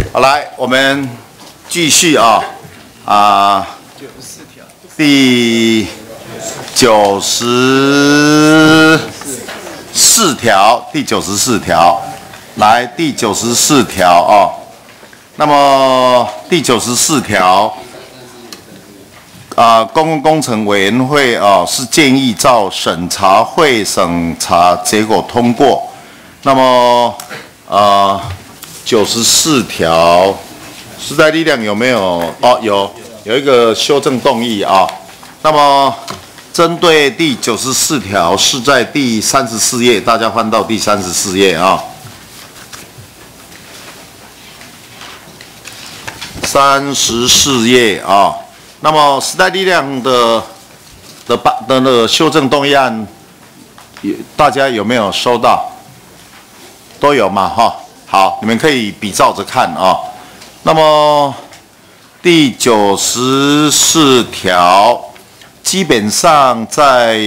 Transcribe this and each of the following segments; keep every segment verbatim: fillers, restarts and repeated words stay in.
好，来，我们继续啊啊，第九十四条，第九十四条，来，第九十四条啊。那么第九十四条。 啊、呃，公共工程委员会啊、呃、是建议照审查会审查结果通过。那么啊，九十四条，时代力量有没有？哦，有，有一个修正动议啊。那么针对第九十四条是在第三十四页，大家翻到第三十四页啊。三十四页啊。 那么时代力量的的办的那个修正动议案，大家有没有收到？都有嘛哈？好，你们可以比照着看啊。那么第九十四条，基本上在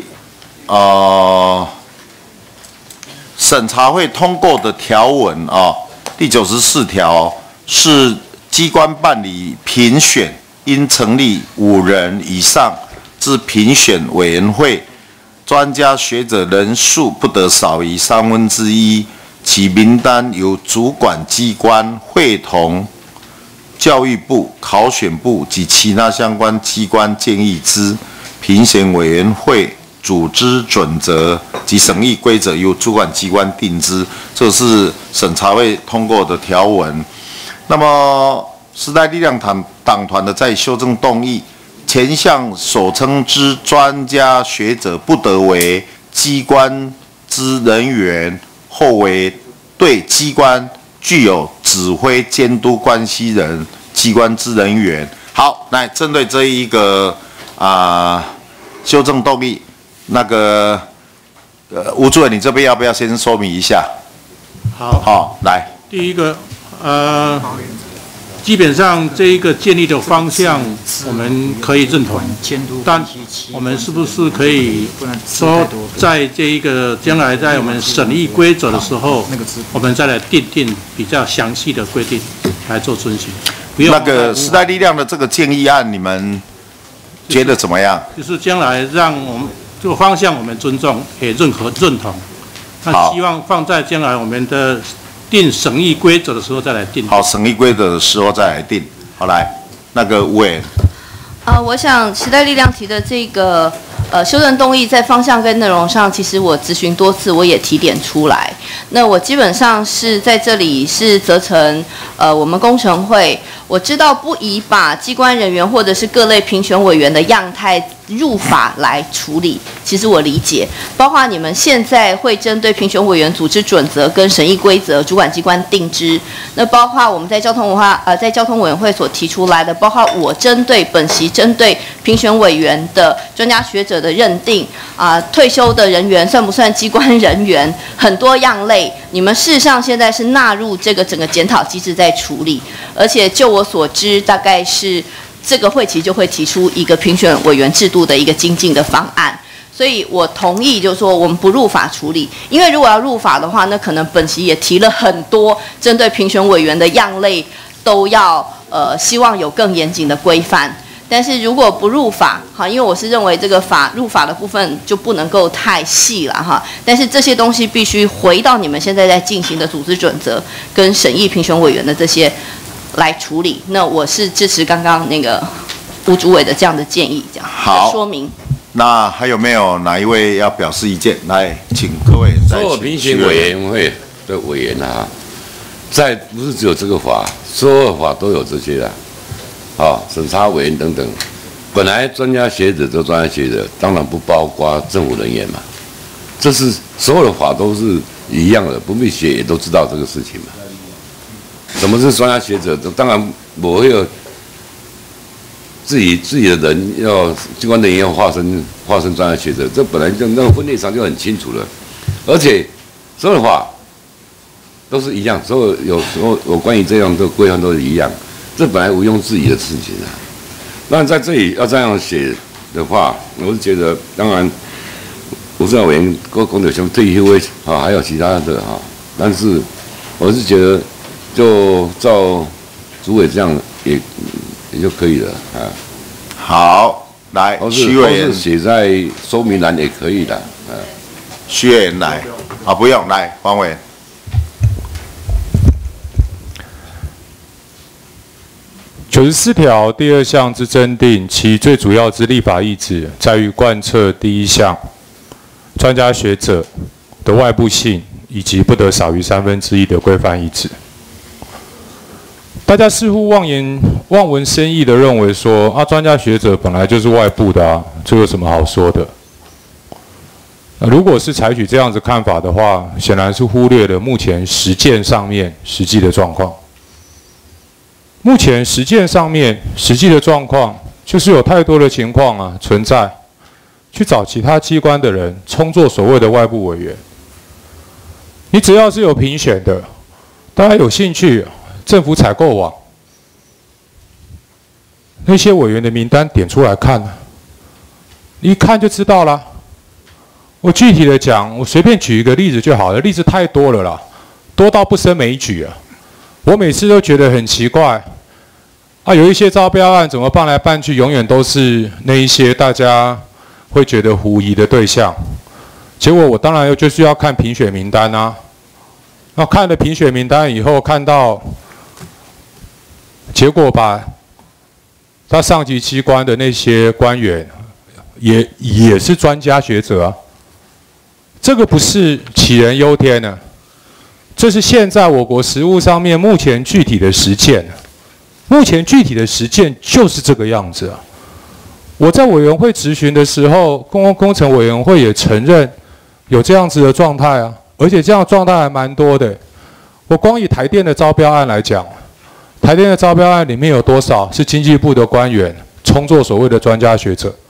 呃审查会通过的条文啊，第九十四条是机关办理评选。 应成立五人以上之评选委员会，专家学者人数不得少于三分之一，其名单由主管机关会同教育部、考选部及其他相关机关建议之。评选委员会组织准则及审议规则由主管机关定之。这是审查会通过的条文。那么。 时代力量党党团的在修正动议，前项所称之专家学者不得为机关之人员，后为对机关具有指挥监督关系人机关之人员。好，来针对这一个啊、呃、修正动议，那个呃吴主任，你这边要不要先说明一下？ 好， 好，来， 第一个呃。 基本上这一个建立的方向我们可以认同，但我们是不是可以说，在这一个将来在我们审议规则的时候，我们再来订定比较详细的规定来做遵循？ 那个时代力量的这个建议案，你们觉得怎么样？ 就是将来让我们这个方向我们尊重也认可认同，那希望放在将来我们的。 定审议规则的时候再来定。 好，审议规则的时候再来定。好，来，那个吴委员。 呃，我想时代力量提的这个呃修正动议，在方向跟内容上，其实我咨询多次，我也提点出来。那我基本上是在这里是责成呃我们工程会，我知道不宜把机关人员或者是各类评选委员的样态。 入法来处理，其实我理解，包括你们现在会针对评选委员组织准则跟审议规则，主管机关定之。那包括我们在交通文化呃，在交通委员会所提出来的，包括我针对本席针对评选委员的专家学者的认定啊、呃，退休的人员算不算机关人员，很多样类，你们事实上现在是纳入这个整个检讨机制在处理，而且就我所知，大概是。 这个会期就会提出一个评选委员制度的一个精进的方案，所以我同意，就是说我们不入法处理，因为如果要入法的话，那可能本席也提了很多针对评选委员的样类，都要呃希望有更严谨的规范。但是如果不入法，哈，因为我是认为这个法入法的部分就不能够太细了哈，但是这些东西必须回到你们现在在进行的组织准则跟审议评选委员的这些。 来处理，那我是支持刚刚那个吴主委的这样的建议，这样好说明。 那还有没有哪一位要表示意见？来，请各位在。 所有评选委员会的委员啊，在不是只有这个法，所有法都有这些的，啊，审查委员等等。本来专家学者都专家学者，当然不包括政府人员嘛。这是所有的法都是一样的，不必学也都知道这个事情嘛。 什么是专家学者？当然我会有自己自己的人要机关人员要化身化身专家学者，这本来就那个分类上就很清楚了，而且所有的法都是一样，所有有所有有关于这样的规范都是一样，这本来毋庸置疑的事情啊。那在这里要这样写的话，我是觉得，当然吴政委员、郭龚友雄退休啊，还有其他的哈，但是我是觉得。 就照主委这样也也就可以了啊。 好，来，徐委员写在说明栏也可以的，啊。 徐委员来，啊，不用来，黄委员。 九十四条第二项之增订，其最主要之立法意旨，在于贯彻第一项专家学者的外部性以及不得少于三分之一的规范意旨。大家似乎妄言望文生义的认为说，啊，专家学者本来就是外部的啊，这有什么好说的？那如果是采取这样子看法的话，显然是忽略了目前实践上面实际的状况。目前实践上面实际的状况，就是有太多的情况啊存在，去找其他机关的人充作所谓的外部委员。你只要是有评选的，大家有兴趣，政府采购网那些委员的名单点出来看，一看就知道了。我具体的讲，我随便举一个例子就好了，例子太多了啦，多到不胜枚举啊。我每次都觉得很奇怪，啊，有一些招标案怎么办来办去，永远都是那一些大家会觉得狐疑的对象。结果我当然又就是要看评选名单啊。那看了评选名单以后，看到结果把他上级机关的那些官员也也是专家学者啊，这个不是杞人忧天呢？这是现在我国实务上面目前具体的实践，目前具体的实践就是这个样子啊。我在委员会质询的时候，公共工程委员会也承认有这样子的状态啊，而且这样的状态还蛮多的。我光以台电的招标案来讲，台电的招标案里面有多少是经济部的官员充作所谓的专家学者？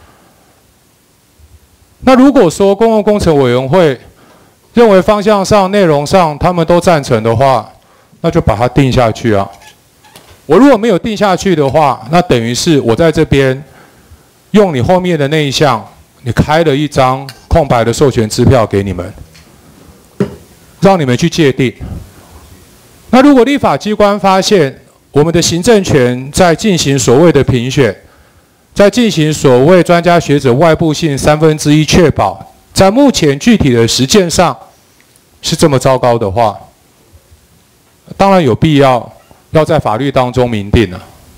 那如果说公共工程委员会认为方向上、内容上他们都赞成的话，那就把它定下去啊。我如果没有定下去的话，那等于是我在这边用你后面的那一项，你开了一张空白的授权支票给你们，让你们去界定。那如果立法机关发现我们的行政权在进行所谓的评选，在进行所谓专家学者外部性三分之一确保，在目前具体的实践上是这么糟糕的话，当然有必要要在法律当中明定了。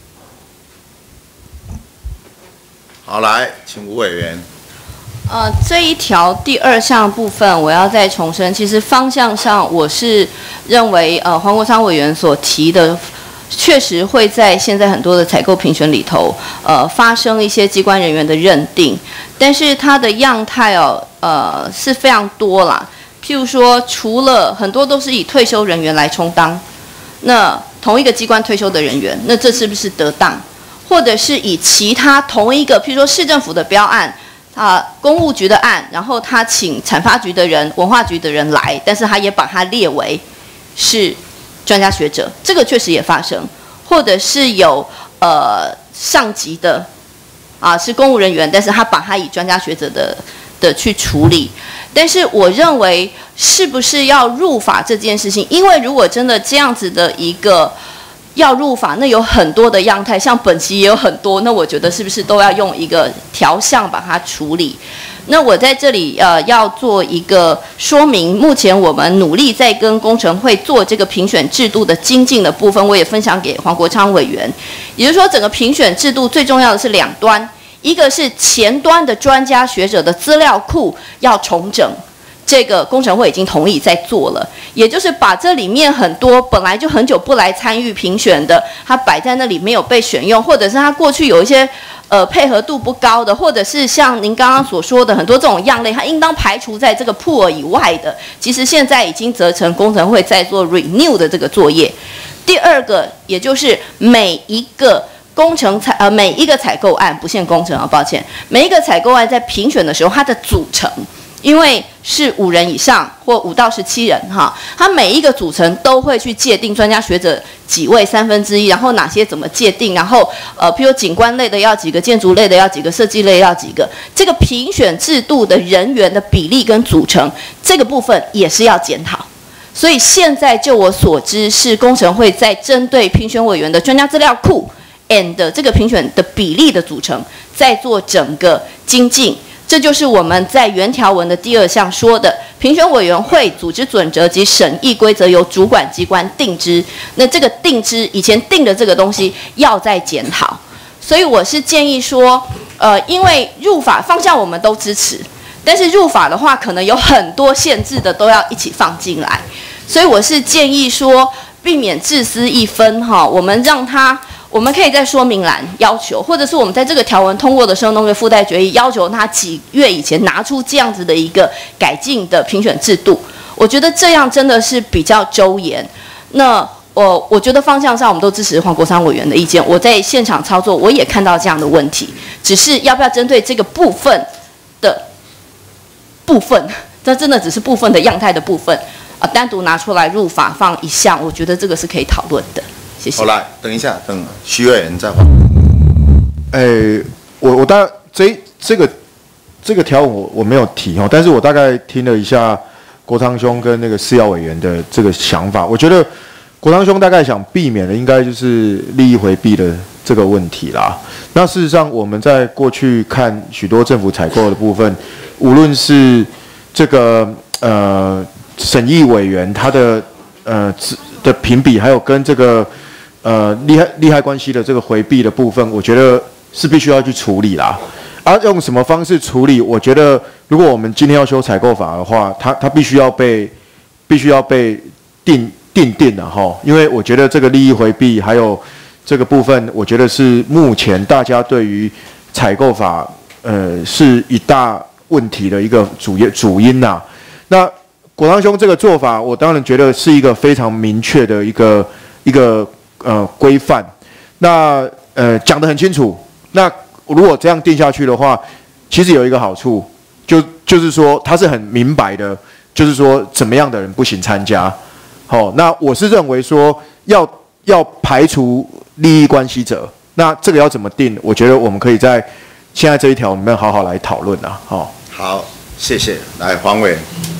好，来，请吴委员。 呃，这一条第二项部分，我要再重申，其实方向上我是认为，呃，黄国昌委员所提的，确实会在现在很多的采购评选里头，呃，发生一些机关人员的认定，但是它的样态哦，呃，是非常多啦。譬如说，除了很多都是以退休人员来充当，那同一个机关退休的人员，那这是不是得当？或者是以其他同一个，譬如说市政府的标案。啊，公务局的案，然后他请产发局的人、文化局的人来，但是他也把它列为是专家学者，这个确实也发生，或者是有呃上级的啊是公务人员，但是他把他以专家学者的的去处理，但是我认为是不是要入法这件事情，因为如果真的这样子的一个。要入法，那有很多的样态，像本期也有很多，那我觉得是不是都要用一个条项把它处理？那我在这里呃要做一个说明，目前我们努力在跟工程会做这个评选制度的精进的部分，我也分享给黄国昌委员。也就是说，整个评选制度最重要的是两端，一个是前端的专家学者的资料库要重整。这个工程会已经同意在做了，也就是把这里面很多本来就很久不来参与评选的，他摆在那里没有被选用，或者是他过去有一些呃配合度不高的，或者是像您刚刚所说的很多这种样类，它应当排除在这个 pool 以外的，其实现在已经责成工程会在做 renew 的这个作业。第二个，也就是每一个工程采呃每一个采购案，不限工程啊，抱歉，每一个采购案在评选的时候，它的组成。因为是五人以上或五到十七人哈，它每一个组成都会去界定专家学者几位三分之一，然后哪些怎么界定，然后呃，譬如景观类的要几个，建筑类的要几个，设计类要几个，这个评选制度的人员的比例跟组成，这个部分也是要检讨。 所以现在就我所知，是工程会在针对评选委员的专家资料库 and 这个评选的比例的组成，在做整个精进。这就是我们在原条文的第二项说的，评选委员会组织准则及审议规则由主管机关定之。那这个定之以前定的这个东西要再检讨，所以我是建议说，呃，因为入法方向我们都支持，但是入法的话可能有很多限制的都要一起放进来，所以我是建议说，避免自私一分哈，我们让它。我们可以在说明栏要求，或者是我们在这个条文通过的时候，弄个附带决议，要求他几月以前拿出这样子的一个改进的评选制度。我觉得这样真的是比较周延。那我我觉得方向上我们都支持黄国昌委员的意见。我在现场操作，我也看到这样的问题，只是要不要针对这个部分的部分，这真的只是部分的样态的部分啊，单独拿出来入法放一项，我觉得这个是可以讨论的。谢谢。 好，来，等一下，等徐委员再回。 诶，我我大概这这个这个条文我我没有提哦，但是我大概听了一下国昌兄跟那个次要委员的这个想法，我觉得国昌兄大概想避免的应该就是利益回避的这个问题啦。那事实上我们在过去看许多政府采购的部分，无论是这个呃审议委员他的呃的评比，还有跟这个呃，利害利害关系的这个回避的部分，我觉得是必须要去处理啦。而、啊、用什么方式处理？我觉得，如果我们今天要修采购法的话，它它必须要被必须要被定定定的哈。因为我觉得这个利益回避还有这个部分，我觉得是目前大家对于采购法呃是一大问题的一个主因主因呐、啊。那国昌兄这个做法，我当然觉得是一个非常明确的一个一个。呃，规范，那呃讲得很清楚。那如果这样定下去的话，其实有一个好处，就就是说它是很明白的，就是说怎么样的人不行参加。好、哦，那我是认为说要要排除利益关系者，那这个要怎么定？我觉得我们可以在现在这一条里面好好来讨论啊。好、哦， 好，谢谢。来，黄委员。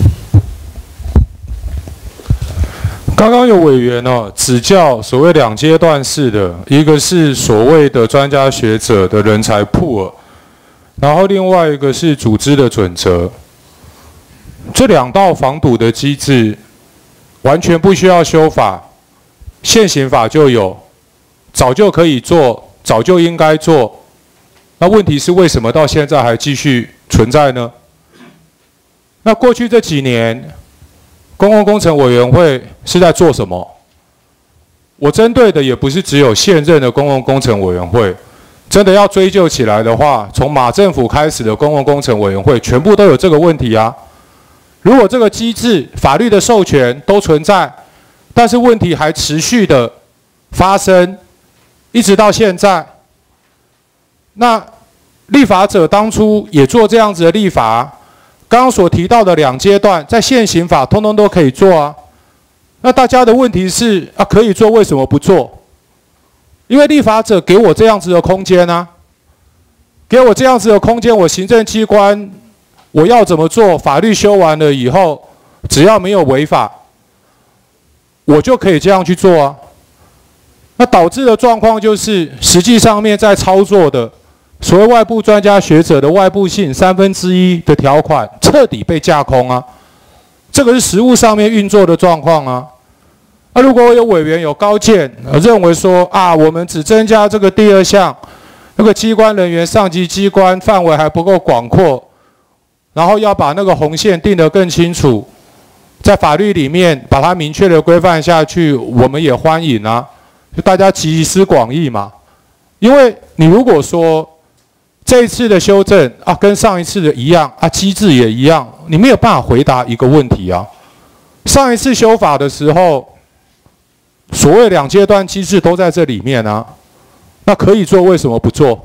刚刚有委员哦指教所谓两阶段式的，一个是所谓的专家学者的人才pool，然后另外一个是组织的准则。这两道防堵的机制完全不需要修法，现行法就有，早就可以做，早就应该做。那问题是为什么到现在还继续存在呢？那过去这几年，公共工程委员会是在做什么？我针对的也不是只有现任的公共工程委员会，真的要追究起来的话，从马政府开始的公共工程委员会全部都有这个问题啊。如果这个机制、法律的授权都存在，但是问题还持续的发生，一直到现在，那立法者当初也做这样子的立法。刚刚所提到的两阶段，在现行法通通都可以做啊。那大家的问题是啊，可以做为什么不做？因为立法者给我这样子的空间啊，给我这样子的空间，我行政机关我要怎么做？法律修完了以后，只要没有违法，我就可以这样去做啊。那导致的状况就是，实际上面在操作的。所谓外部专家学者的外部性三分之一的条款彻底被架空啊，这个是实务上面运作的状况啊。那、啊、如果有委员有高见，认为说啊，我们只增加这个第二项，那个机关人员上级机关范围还不够广阔，然后要把那个红线定得更清楚，在法律里面把它明确的规范下去，我们也欢迎啊，就大家集思广益嘛。因为你如果说这一次的修正啊，跟上一次的一样啊，机制也一样，你没有办法回答一个问题啊。上一次修法的时候，所谓两阶段机制都在这里面啊，那可以做，为什么不做？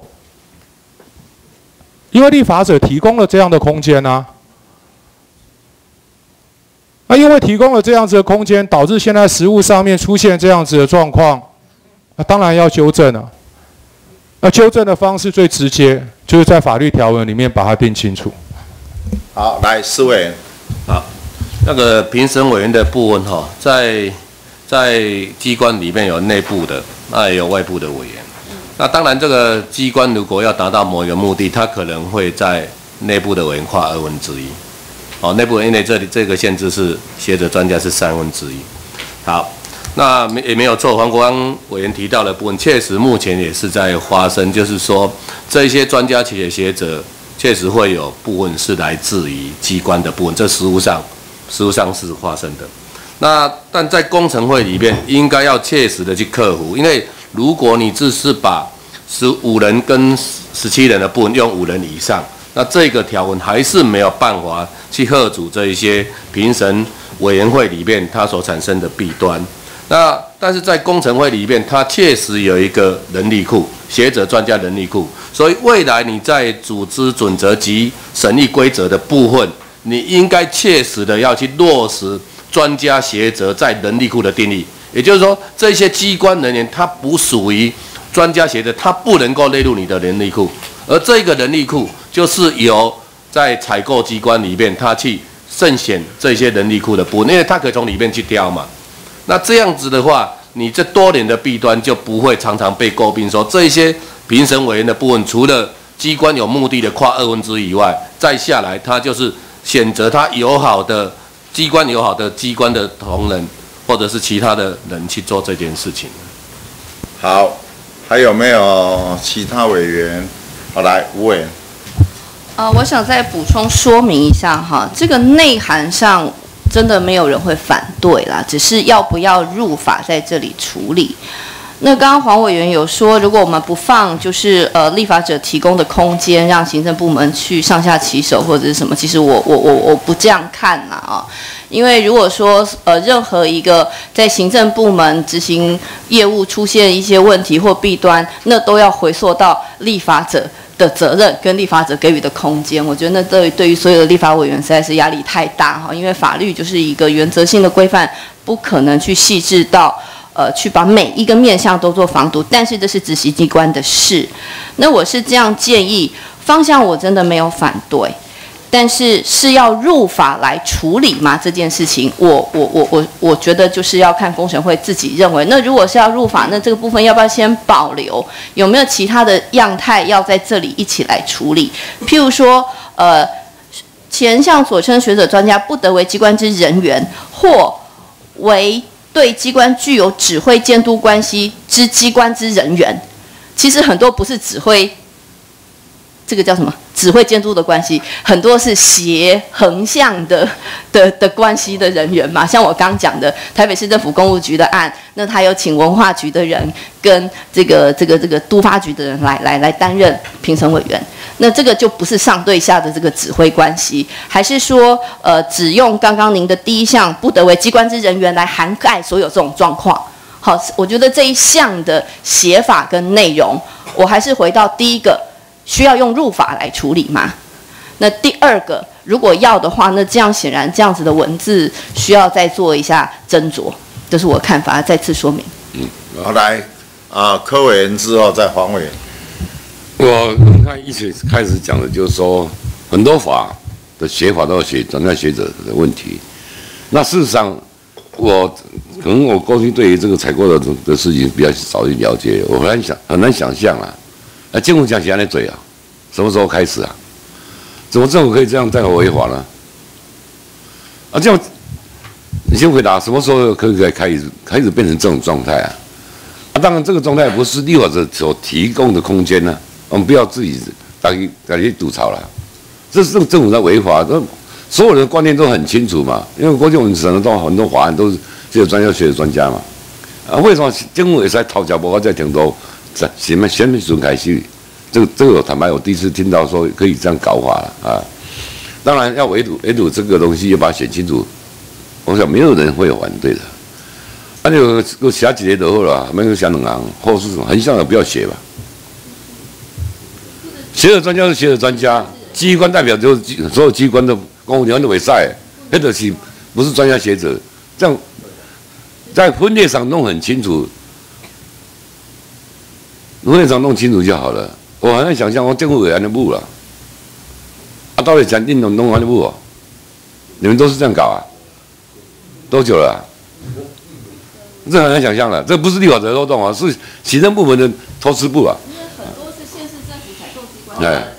因为立法者提供了这样的空间啊。那因为提供了这样子的空间，导致现在实务上面出现这样子的状况，那当然要纠正啊。那纠正的方式最直接，就是在法律条文里面把它定清楚。 好，来，四位。 好， 那个评审委员的部分哈，在在机关里面有内部的，那也有外部的委员。那当然，这个机关如果要达到某一个目的，它可能会在内部的委员跨二分之一。哦，内部委员因为这里这个限制是学者专家是三分之一。好，那没也没有错，黄国安委员提到的部分，确实目前也是在发生，就是说这一些专家企业学者确实会有部分是来自于机关的部分，这实务上实务上是发生的。那但在工程会里面，应该要切实的去克服，因为如果你只是把十五人跟十七人的部分用五人以上，那这个条文还是没有办法去遏阻这一些评审委员会里面它所产生的弊端。那但是在工程会里面，它确实有一个人力库，学者专家人力库，所以未来你在组织准则及审议规则的部分，你应该切实的要去落实专家学者在人力库的定义。也就是说，这些机关人员他不属于专家学者，他不能够列入你的人力库，而这个人力库就是由在采购机关里面他去慎选这些人力库的部分，因为他可以从里面去挑嘛。那这样子的话，你这多年的弊端就不会常常被诟病说这一些评审委员的部分，除了机关有目的的跨二分之一以外，再下来他就是选择他友好的机关友好的机关的同仁，或者是其他的人去做这件事情。 好，还有没有其他委员？好，来吴委员。 呃，我想再补充说明一下哈，这个内涵上真的没有人会反对啦，只是要不要入法在这里处理。那刚刚黄委员有说，如果我们不放就是呃立法者提供的空间，让行政部门去上下其手或者是什么，其实我我我我不这样看啦啊，因为如果说呃任何一个在行政部门执行业务出现一些问题或弊端，那都要回溯到立法者的责任跟立法者给予的空间，我觉得那对对于所有的立法委员实在是压力太大哈，因为法律就是一个原则性的规范，不可能去细致到呃去把每一个面向都做防堵，但是这是执行机关的事。那我是这样建议，方向我真的没有反对，但是是要入法来处理吗？这件事情，我我我我我觉得就是要看工程会自己认为。那如果是要入法，那这个部分要不要先保留？有没有其他的样态要在这里一起来处理？譬如说，呃，前项所称学者专家不得为机关之人员，或为对机关具有指挥监督关系之机关之人员。其实很多不是指挥，这个叫什么？指挥监督的关系，很多是斜横向的的的关系的人员嘛。像我刚讲的台北市政府公务局的案，那他有请文化局的人跟这个这个这个都发局的人来来来担任评审委员。那这个就不是上对下的这个指挥关系，还是说呃只用刚刚您的第一项不得为机关之人员来涵盖所有这种状况？好，我觉得这一项的写法跟内容，我还是回到第一个。需要用入法来处理吗？那第二个，如果要的话，那这样显然这样子的文字需要再做一下斟酌，这是我的看法，再次说明。 嗯，好，来啊，柯委员之后再黄委员。 我刚才一直开始讲的就是说，很多法的写法都有写专家学者的问题。那事实上，我可能我过去对于这个采购的的事情比较少去了解，我很难想很难想象啊。啊，政府讲起来那嘴啊，什么时候开始啊？怎么政府可以这样这样违法呢？啊，这样，你先回答，什么时候可以开始开始变成这种状态啊？啊，当然这个状态不是立法者所提供的空间呢、啊，我们不要自己打去打去吐槽了。这是政府在违法，这所有人的观念都很清楚嘛。因为过去我们审得到很多法案都是只有专家学的专家嘛。啊，为什么政府也在讨价包括在挺多？什么什么时候开始？这个这个我坦白，我第一次听到说可以这样搞法了啊！当然要围堵围堵这个东西，要把它写清楚。我想没有人会有反对的。那就我写几页就好了，没有写两行，或是很像的不要写吧。学者专家是学者专家，机关代表就是所有机关的公务员都会赛，那个是不是专家学者？这样在分类上弄很清楚。分类上弄清楚就好了。我好像想象，我政府委员的部了，啊，到底想运动弄完的部哦，你们都是这样搞啊？ 多久了、啊？这很难想象的，这不是立法者漏洞啊，是行政部门的偷吃部啊。 因为很多是县市政府采购机关。 哎，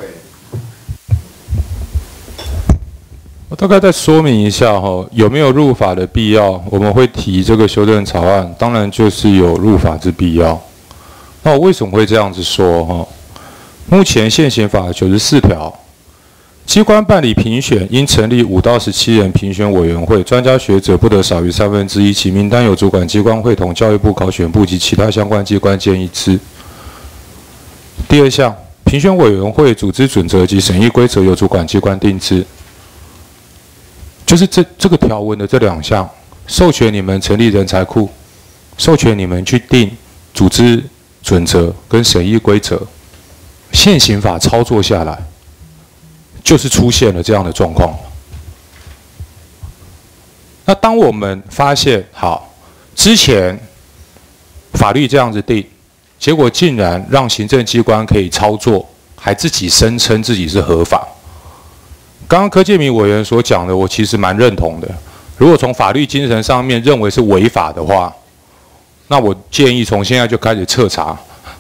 我大概再说明一下哈，有没有入法的必要？我们会提这个修正草案，当然就是有入法之必要。那我为什么会这样子说哈？目前现行法九十四条。机关办理评选，应成立五到十七人评选委员会，专家学者不得少于三分之一，其名单由主管机关会同教育部考选部及其他相关机关建议之。第二项，评选委员会组织准则及审议规则由主管机关定之。就是这这个条文的这两项，授权你们成立人才库，授权你们去定组织准则跟审议规则，现行法操作下来。就是出现了这样的状况。那当我们发现，好，之前法律这样子定，结果竟然让行政机关可以操作，还自己声称自己是合法。刚刚柯建铭委员所讲的，我其实蛮认同的。如果从法律精神上面认为是违法的话，那我建议从现在就开始彻查，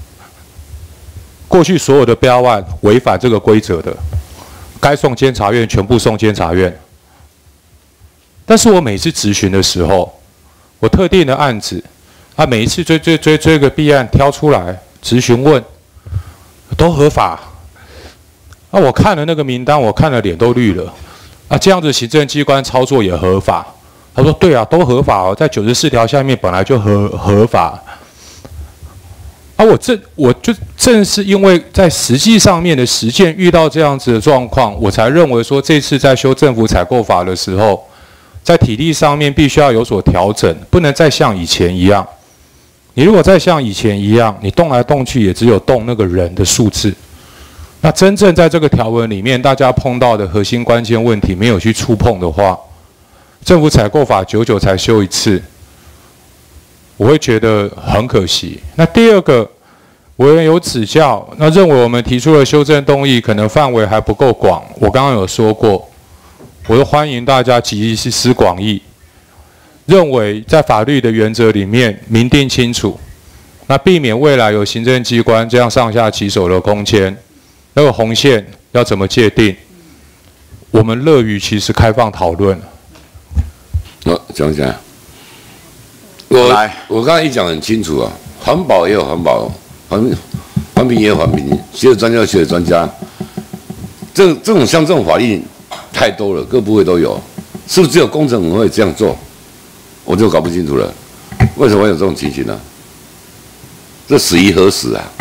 过去所有的标案违反这个规则的。该送监察院，全部送监察院。但是我每次质询的时候，我特定的案子，啊，每一次追追追追个弊案挑出来质询问，都合法。啊，我看了那个名单，我看了脸都绿了。啊，这样子行政机关操作也合法？他说对啊，都合法哦，在九十四条下面本来就合合法。而、啊、我正我就正是因为在实际上面的实践遇到这样子的状况，我才认为说这次在修政府采购法的时候，在体力上面必须要有所调整，不能再像以前一样。你如果再像以前一样，你动来动去也只有动那个人的数字，那真正在这个条文里面大家碰到的核心关键问题没有去触碰的话，政府采购法久久才修一次。我会觉得很可惜。那第二个，委员有指教，那认为我们提出的修正动议可能范围还不够广。我刚刚有说过，我都欢迎大家集思广益，认为在法律的原则里面明定清楚，那避免未来有行政机关这样上下其手的空间。那个红线要怎么界定？我们乐于其实开放讨论。 我讲一下。我来，我刚才一讲很清楚啊，环保也有环保，环环评也有环评，学者专家有学者专家，这这种像这种法律太多了，各部会都有，是不是只有工程委员会这样做？我就搞不清楚了，为什么会有这种情形呢？这始于何时啊？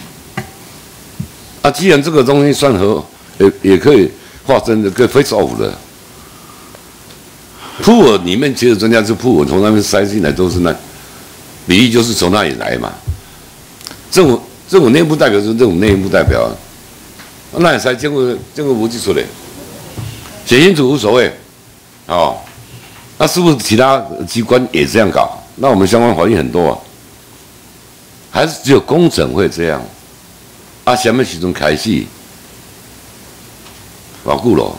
啊，既然这个东西算合，也也可以划分的，可以 face off 的。铺尔里面其实专家是铺尔，从那边塞进来都是那比例，就是从那里来嘛。政府政府内部代表是政府内部代表啊，那也塞经过经过无技术的，写清楚无所谓，哦，那是不是其他机关也这样搞？那我们相关法律很多啊，还是只有工程会这样？啊，什么时阵开始？偌久咯？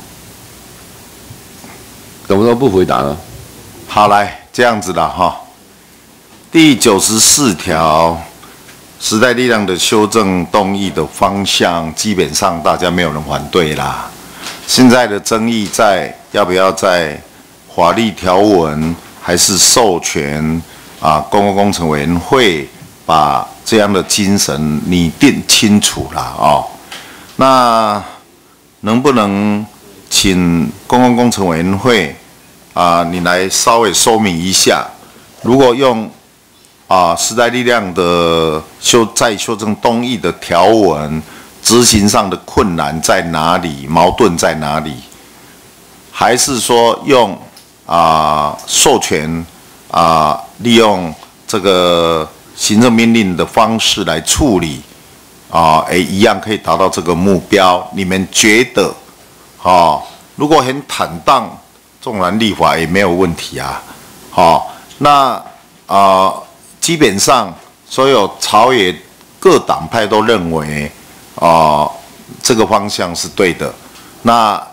怎么都不回答呢？ 好，来这样子的哈。第九十四条，时代力量的修正动议的方向，基本上大家没有人反对啦。现在的争议在要不要在法律条文，还是授权啊公共工程委员会把这样的精神拟定清楚啦哦。那能不能请公共工程委员会啊，你来稍微说明一下，如果用啊时代力量的修再修正动议的条文，执行上的困难在哪里？矛盾在哪里？还是说用啊授权啊利用这个行政命令的方式来处理啊，诶一样可以达到这个目标？你们觉得？哦，如果很坦荡，纵然立法也没有问题啊。好、哦，那啊、呃，基本上所有朝野各党派都认为，啊、呃，这个方向是对的。那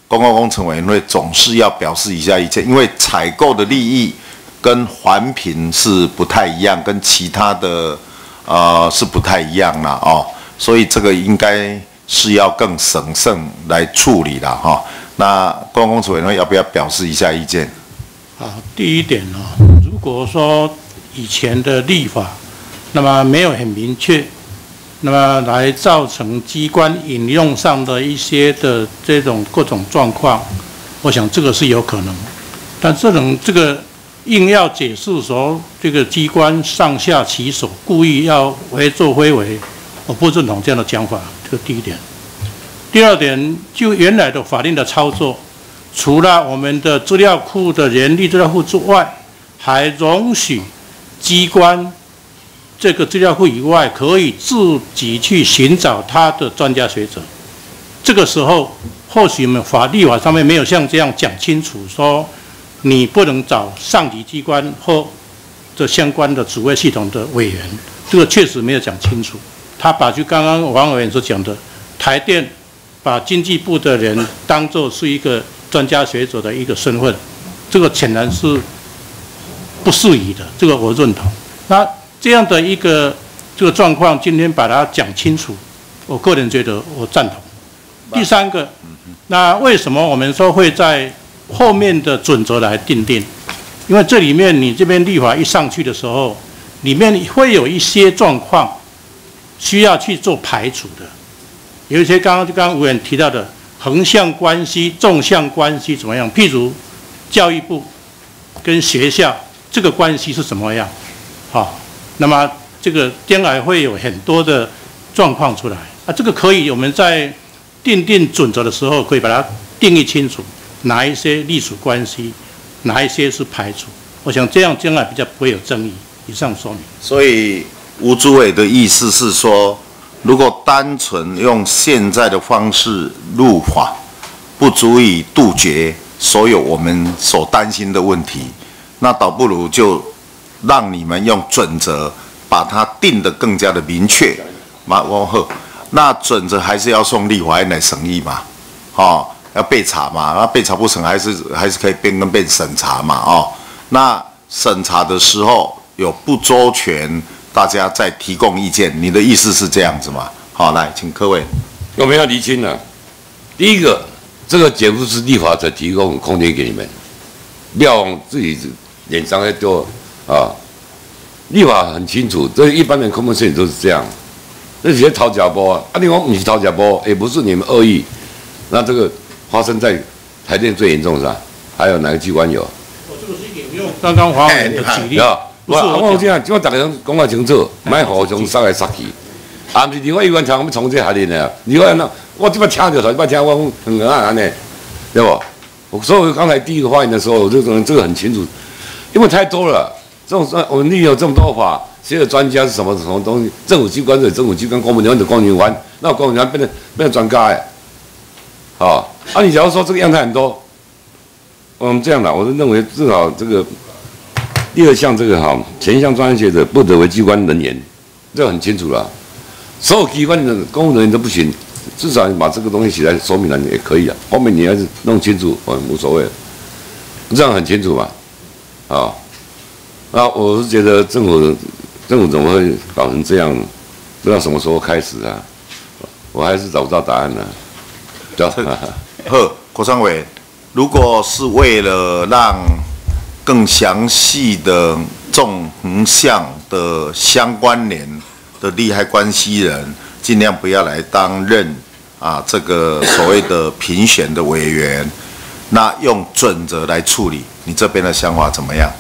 公共工程委员会总是要表示一下意见，因为采购的利益跟环评是不太一样，跟其他的呃是不太一样啦哦，所以这个应该是要更审慎来处理啦哈、哦。那公共工程委员会要不要表示一下意见？ 啊，第一点哦，如果说以前的立法，那么没有很明确，那么来造成机关引用上的一些的这种各种状况，我想这个是有可能。但这种这个硬要解释说这个机关上下其手，故意要为作非为，我不认同这样的讲法。这个第一点。第二点，就原来的法令的操作，除了我们的资料库的人力资料库之外，还容许机关这个资料库以外，可以自己去寻找他的专家学者。这个时候，或许我们法律法上面没有像这样讲清楚，说你不能找上级机关或这相关的主位系统的委员，这个确实没有讲清楚。他把就刚刚王委员所讲的，台电把经济部的人当作是一个专家学者的一个身份，这个显然是不适宜的，这个我认同。那这样的一个这个状况，今天把它讲清楚，我个人觉得我赞同。第三个，那为什么我们说会在后面的准则来定定？因为这里面你这边立法一上去的时候，里面会有一些状况需要去做排除的。有一些刚刚就刚刚委员提到的横向关系、纵向关系怎么样？譬如教育部跟学校这个关系是什么样？好，那么这个将来会有很多的状况出来啊，这个可以我们在定定准则的时候，可以把它定义清楚，哪一些隶属关系，哪一些是排除。我想这样将来比较不会有争议。以上说明。 所以吴主委的意思是说，如果单纯用现在的方式入法，不足以杜绝所有我们所担心的问题，那倒不如就让你们用准则把它定得更加的明确。嘛，我好，那准则还是要送立法院来审议嘛，哦，要备查嘛，那备查不成还是还是可以变更变审查嘛，哦，那审查的时候有不周全，大家再提供意见，你的意思是这样子吗？好，来，请各位。 我们要厘清了，第一个，这个绝不是立法者提供空间给你们，不要往自己脸上来丢啊。立法很清楚，这一般人common sense都是这样。那些讨假包啊，啊，你讲不是讨假包，也不是你们恶意，那这个发生在台电最严重是吧？还有哪个机关有？ 我这个是引用刚刚黄委员的举例。 我我这样，我大家讲话清楚，卖互相杀来杀去。啊，不是另外一关厂，我们从这下面的，另外那我这边听着，这边听我很安安的，对不？我所以我刚才第一个发言的时候，我这种这个很清楚，因为太多了，这种我们立有这么多法，谁的专家是什么什么东西？政府机关是政府机关，公务员的公务员，那公务员变成变成专家哎，好，啊，你假如说这个样态很多，我们这样的，我是认为至少这个第二项这个哈，前项专业学者不得为机关人员，这个很清楚了。所有机关的公务人员都不行，至少你把这个东西写在说明栏也可以啊。后面你还是弄清楚，嗯，无所谓，这样很清楚嘛，啊，那我是觉得政府政府怎么会搞成这样？不知道什么时候开始啊，我还是找不到答案呢、啊。对吧？ 呵，郭昌伟，如果是为了让更详细的纵横向的相关联的利害关系人，尽量不要来担任啊这个所谓的评选的委员，那用准则来处理，你这边的想法怎么样？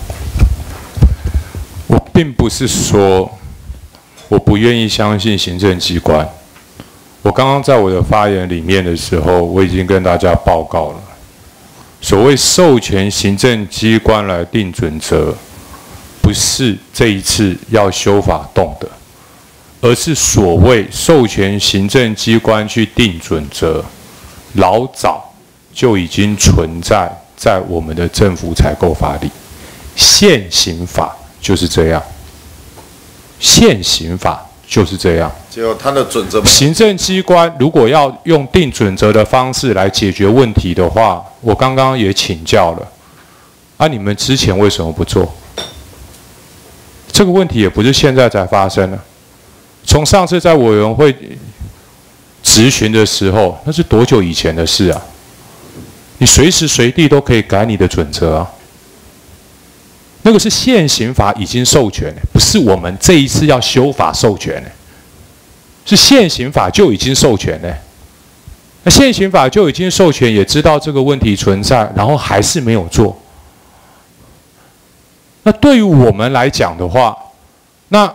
我并不是说我不愿意相信行政机关，我刚刚在我的发言里面的时候，我已经跟大家报告了，所谓授权行政机关来定准则，不是这一次要修法动的。而是所谓授权行政机关去定准则，老早就已经存在在我们的政府采购法里，现行法就是这样，现行法就是这样。 结果他的准则， 行政机关如果要用定准则的方式来解决问题的话，我刚刚也请教了，啊，你们之前为什么不做？这个问题也不是现在才发生的，从上次在委员会质询的时候，那是多久以前的事啊？你随时随地都可以改你的准则啊。那个是现行法已经授权，不是我们这一次要修法授权，是现行法就已经授权了。那现行法就已经授权，也知道这个问题存在，然后还是没有做。那对于我们来讲的话，那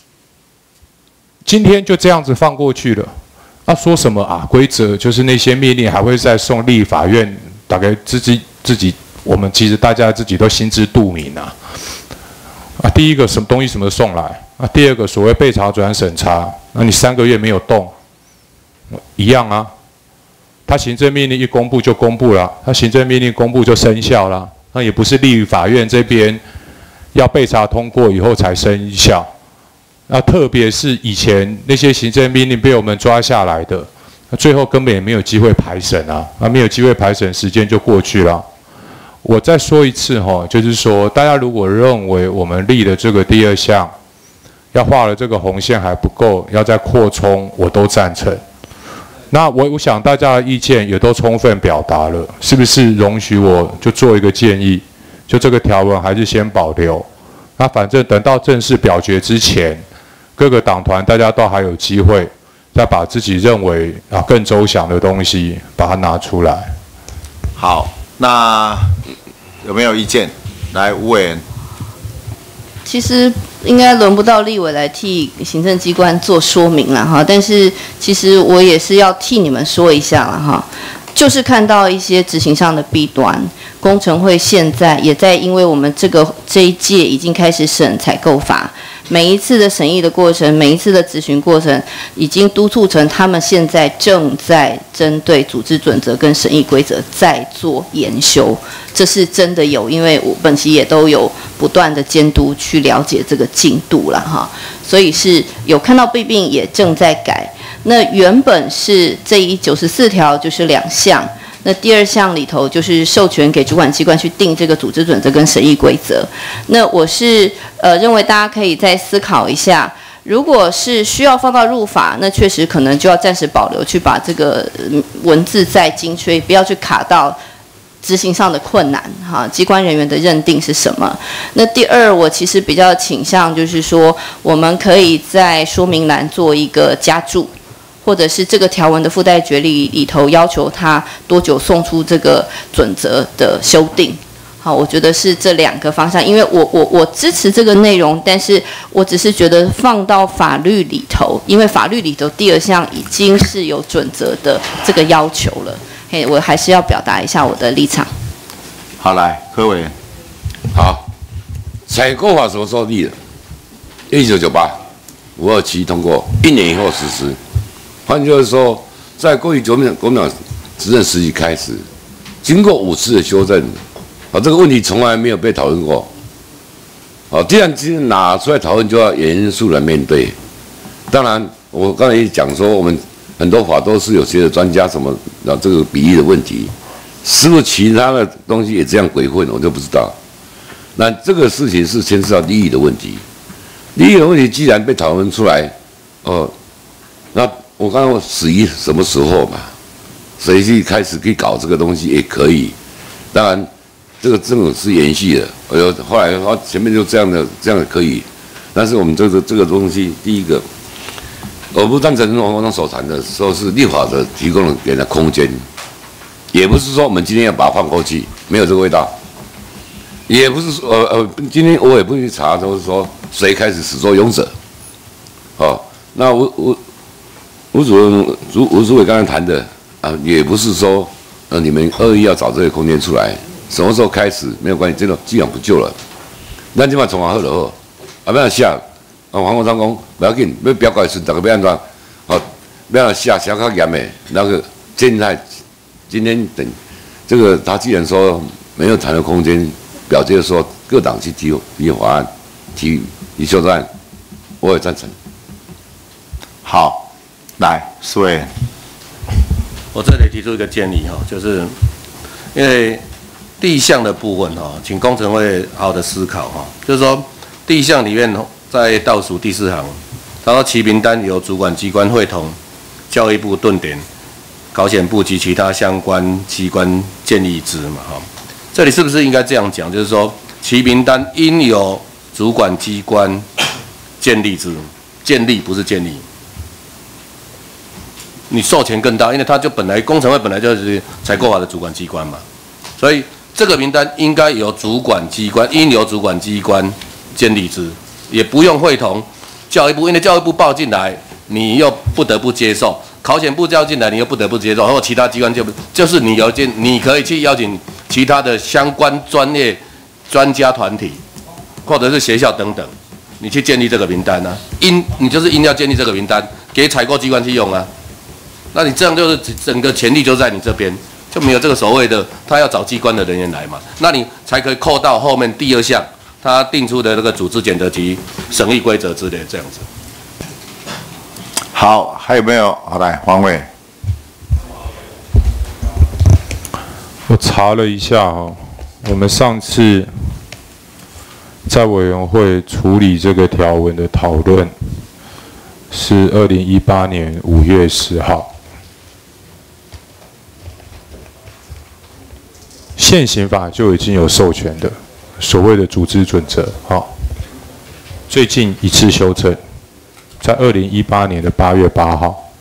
今天就这样子放过去了。啊，说什么啊？规则就是那些命令还会再送立法院，大概自己自己，我们其实大家自己都心知肚明啊。啊，第一个什么东西什么送来啊？第二个所谓备查转审查，那你三个月没有动，一样啊。他行政命令一公布就公布了，他行政命令公布就生效了，那也不是立法院这边要备查通过以后才生效。那特别是以前那些行政命令被我们抓下来的，那最后根本也没有机会排审啊，那没有机会排审，时间就过去了。我再说一次哈，就是说，大家如果认为我们立的这个第二项要画了这个红线还不够，要再扩充，我都赞成。那我我想大家的意见也都充分表达了，是不是容许我就做一个建议，就这个条文还是先保留？那反正等到正式表决之前，各个党团大家都还有机会，再把自己认为啊更周详的东西把它拿出来。 好，那有没有意见？来，吴委员。 其实应该轮不到立委来替行政机关做说明了哈，但是其实我也是要替你们说一下了哈，就是看到一些执行上的弊端，工程会现在也在因为我们这个这一届已经开始审采购法。每一次的审议的过程，每一次的质询过程，已经督促成他们现在正在针对组织准则跟审议规则在做研修，这是真的有，因为我本期也都有不断的监督去了解这个进度了哈，所以是有看到弊病也正在改。那原本是这一九十四条就是两项。那第二项里头就是授权给主管机关去定这个组织准则跟审议规则。那我是呃认为大家可以再思考一下，如果是需要放到入法，那确实可能就要暂时保留，去把这个文字再精确，不要去卡到执行上的困难哈。机关人员的认定是什么？那第二，我其实比较倾向就是说，我们可以在说明栏做一个加注。或者是这个条文的附带决议里头要求他多久送出这个准则的修订，好，我觉得是这两个方向，因为我我我支持这个内容，但是我只是觉得放到法律里头，因为法律里头第二项已经是有准则的这个要求了，嘿，我还是要表达一下我的立场。 好，来，柯委员。 好，采购法什么时候立的？一九九八五二七通过，一年以后实施。换句话说，在过去国民国民党执政时期开始，经过五次的修正，啊，这个问题从来没有被讨论过。好，既然今天拿出来讨论，就要严肃来面对。当然，我刚才也讲说，我们很多法都是有些的专家什么啊，这个比例的问题，是不是其他的东西也这样鬼混，我就不知道。那这个事情是牵涉到利益的问题，利益的问题既然被讨论出来，哦，那。我刚刚始于什么时候嘛？谁去开始去搞这个东西也可以，当然这个政府是延续的。哎呦，后来他前面就这样的，这样的可以，但是我们这个这个东西，第一个，我不赞成我们所谈的说是立法的提供了给人空间，也不是说我们今天要把它放过去，没有这个味道，也不是说呃呃，今天我也不去查，就是说谁开始始作俑者，哦，那我我。吴主任、吴吴主委刚才谈的啊，也不是说呃你们恶意要找这个空间出来，什么时候开始没有关系，这个既然不救了，咱今晚从何好就好，啊不要下，啊黄国昌讲不要紧，要表决时大家要安怎，哦不要下下较严的，那个现在今天等这个他既然说没有谈的空间，表决说各党去提提法案、提提修正案，我也赞成。 好，来，四位， 我这里提出一个建议哈，就是因为第一项的部分哈，请工程会好好的思考哈，就是说第一项里面在倒数第四行，他说其名单由主管机关会同教育部顿点、考选部及其他相关机关建立之嘛哈，这里是不是应该这样讲？就是说其名单应由主管机关建立之，建立不是建立。你授权更大，因为它就本来工程会本来就是采购法的主管机关嘛，所以这个名单应该由主管机关，应由主管机关建立之，也不用会同教育部，因为教育部报进来，你又不得不接受；考选部交进来，你又不得不接受，或其他机关就就是你有建，你可以去邀请其他的相关专业专家团体，或者是学校等等，你去建立这个名单啊，应你就是应要建立这个名单，给采购机关去用啊。那你这样就是整个权力就在你这边，就没有这个所谓的他要找机关的人员来嘛，那你才可以扣到后面第二项他定出的那个组织检核及审议规则之类这样子。 好，还有没有？好，来黄伟。 我查了一下哦，我们上次在委员会处理这个条文的讨论是二零一八年五月十号。现行法就已经有授权的所谓的组织准则，好，最近一次修正，在二零一八年的八月八号，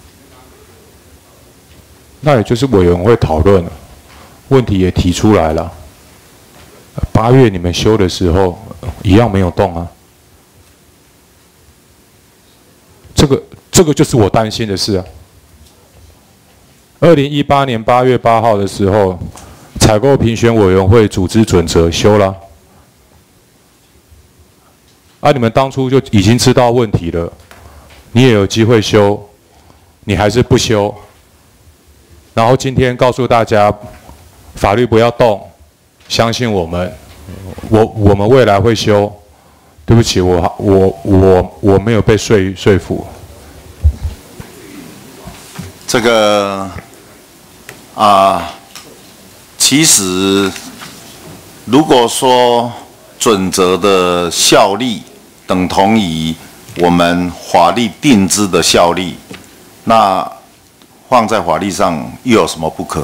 那也就是委员会讨论了，问题也提出来了。八月你们修的时候，一样没有动啊。这个这个就是我担心的事啊。二零一八年八月八号的时候。采购评选委员会组织准则修了，啊，你们当初就已经知道问题了，你也有机会修，你还是不修，然后今天告诉大家，法律不要动，相信我们，我我们未来会修。对不起，我我我我没有被说说服。 这个啊。呃其实，如果说准则的效力等同于我们法律定之的效力，那放在法律上又有什么不可？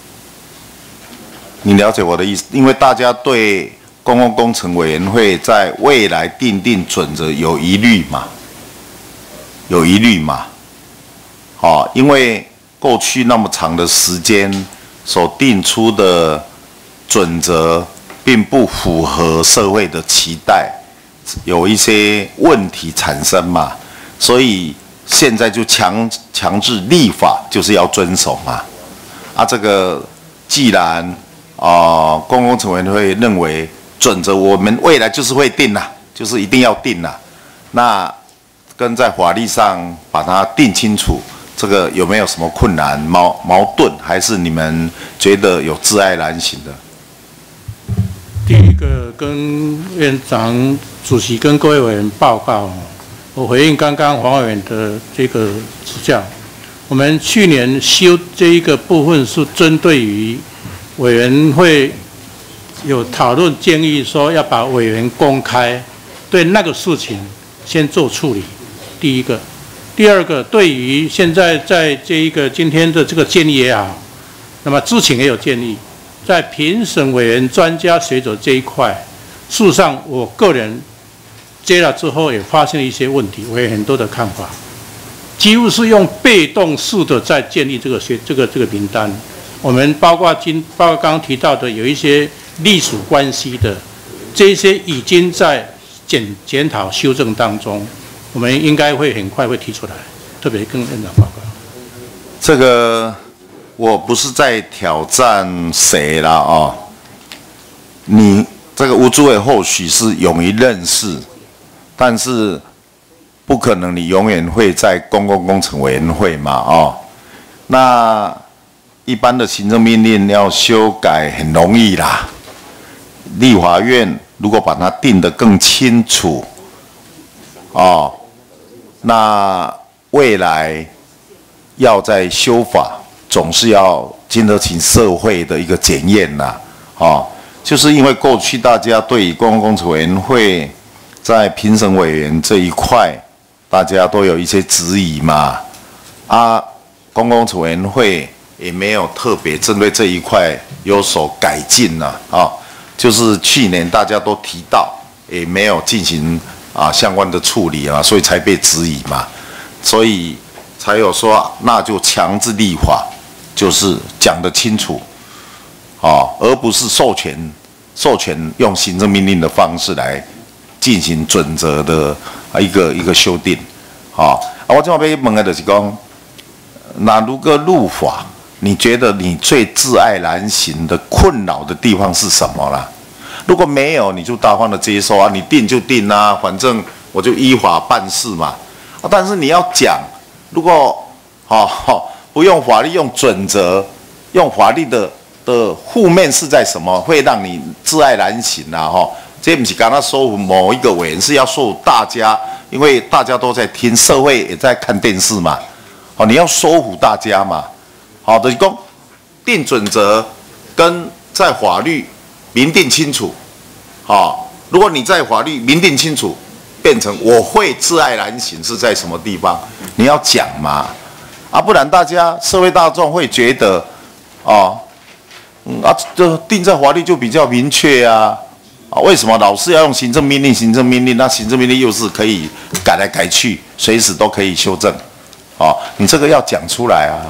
你了解我的意思？因为大家对公共工程委员会在未来订定准则有疑虑嘛，有疑虑嘛。好，因为过去那么长的时间。所定出的准则并不符合社会的期待，有一些问题产生嘛，所以现在就强强制立法，就是要遵守嘛。啊，这个既然啊、呃，公共工程委员会认为准则我们未来就是会定啦，就是一定要定啦，那跟在法律上把它定清楚。这个有没有什么困难、矛矛盾，还是你们觉得有挚爱难行的？ 第一个跟院长、主席跟各位委员报告，我回应刚刚黄委员的这个指教。我们去年修这一个部分是针对于委员会有讨论建议，说要把委员公开，对那个事情先做处理。第一个。第二个，对于现在在这一个今天的这个建议也好，那么之前也有建议，在评审委员、专家学者这一块，事实上我个人接了之后也发现了一些问题，我有很多的看法，几乎是用被动式的在建立这个学这个这个名单。我们包括今包括刚刚提到的有一些隶属关系的，这些已经在检检讨修正当中。我们应该会很快会提出来，特别跟院长报告。 这个我不是在挑战谁啦哦，你这个吴主委或许是勇于认识，但是不可能你永远会在公共工程委员会嘛哦。那一般的行政命令要修改很容易啦，立法院如果把它定得更清楚，哦。那未来要在修法，总是要经得起社会的一个检验呐，哦，就是因为过去大家对于公共工程委员会在评审委员这一块，大家都有一些质疑嘛，啊，公共工程委员会也没有特别针对这一块有所改进呐，啊，就是去年大家都提到，也没有进行啊相关的处理啊，所以才被质疑嘛，所以才有说那就强制立法，就是讲得清楚，啊，而不是授权授权用行政命令的方式来进行准则的啊一个一个修订，啊，啊，我今晚要问的就是讲，那如果入法，你觉得你最挚爱难行的困扰的地方是什么啦？如果没有，你就大方的接受啊，你定就定啊，反正我就依法办事嘛。啊，但是你要讲，如果哦哦不用法律，用准则，用法律的的负面是在什么，会让你挚爱难行啊？哈、哦，这不是刚刚说服某一个委员，是要说服大家，因为大家都在听，社会也在看电视嘛。哦，你要说服大家嘛。好的，讲定准则跟在法律明定清楚。好，如果你在法律明定清楚，变成我会挚爱难行是在什么地方，你要讲嘛。啊，不然大家社会大众会觉得，哦，嗯啊，这定在法律就比较明确啊。啊，为什么老是要用行政命令？行政命令，那行政命令又是可以改来改去，随时都可以修正。哦，你这个要讲出来啊。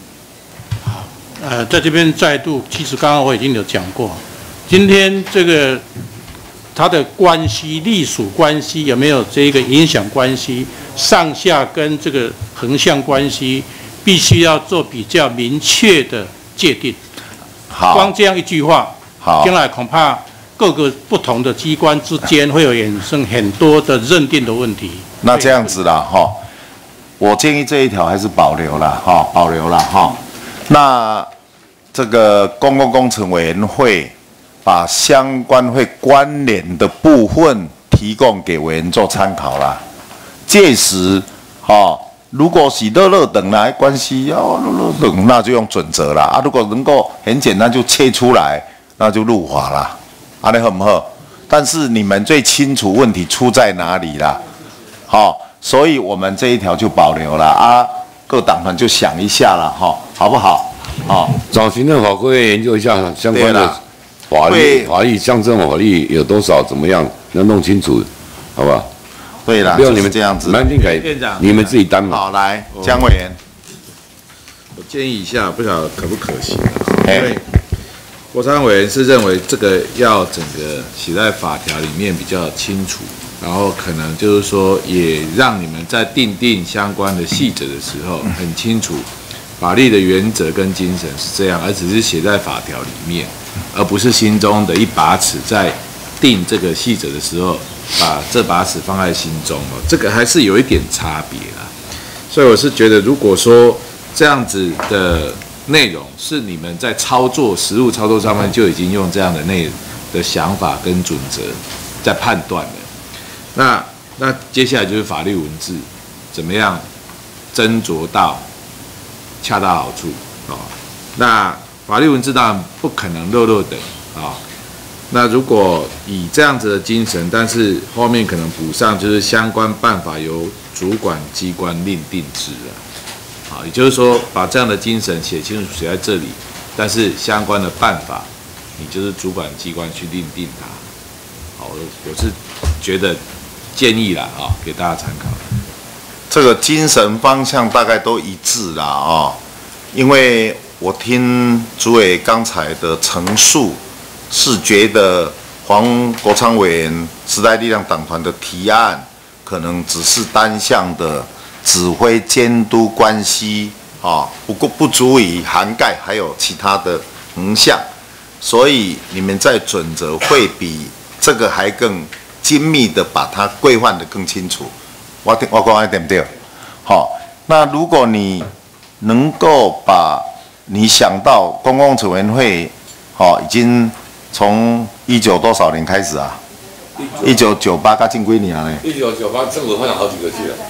呃，在这边再度，其实刚刚我已经有讲过，今天这个它的关系、隶属关系有没有这一个影响关系，上下跟这个横向关系，必须要做比较明确的界定。 好， 光这样一句话， 好， 将来恐怕各个不同的机关之间会有衍生很多的认定的问题。 那这样子啦，哈，我建议这一条还是保留啦，哈，保留啦，哈。那这个公共工程委员会把相关会关联的部分提供给委员做参考啦。届时，哈、哦，如果是乐乐等来关系哦，乐乐等那就用准则啦。啊，如果能够很简单就切出来，那就入法啦。啊，你好不好？但是你们最清楚问题出在哪里啦。好、哦，所以我们这一条就保留了啊。各党团就想一下了哈、哦，好不好？哦， 找行政法规研究一下相关的法律、法律、乡镇法律有多少，怎么样，要弄清楚，好不好？ 对啦， 不要你们这样子。 南京改，你们自己担嘛。 好，来，江委员， 我建议一下，不晓得可不可行啊？因为国昌委员是认为这个要整个写在法条里面比较清楚，然后可能就是说，也让你们在订定相关的细则的时候很清楚。法律的原则跟精神是这样，而只是写在法条里面，而不是心中的一把尺，在定这个细则的时候，把这把尺放在心中哦，这个还是有一点差别啦。所以我是觉得，如果说这样子的内容是你们在操作实务操作上面就已经用这样的内的想法跟准则在判断了，那那接下来就是法律文字怎么样斟酌到恰到好处啊、哦。那法律文字当然不可能漏漏等啊、哦。那如果以这样子的精神，但是后面可能补上就是相关办法由主管机关另定之啊。好，也就是说把这样的精神写清楚写在这里，但是相关的办法，你就是主管机关去另定它。好，我是觉得建议啦啊、哦，给大家参考。 这个精神方向大概都一致啦啊、哦，因为我听主委刚才的陈述，是觉得黄国昌委员时代力量党团的提案，可能只是单向的指挥监督关系啊，不过不足以涵盖还有其他的横向，所以你们在准则会比这个还更精密的把它规范得更清楚。我我讲的对不对？好，那如果你能够把你想到公共工程委员会，好，已经从一九多少年开始啊？一九九八，他进几年呢？ 一九九八，政府换了好几个届了。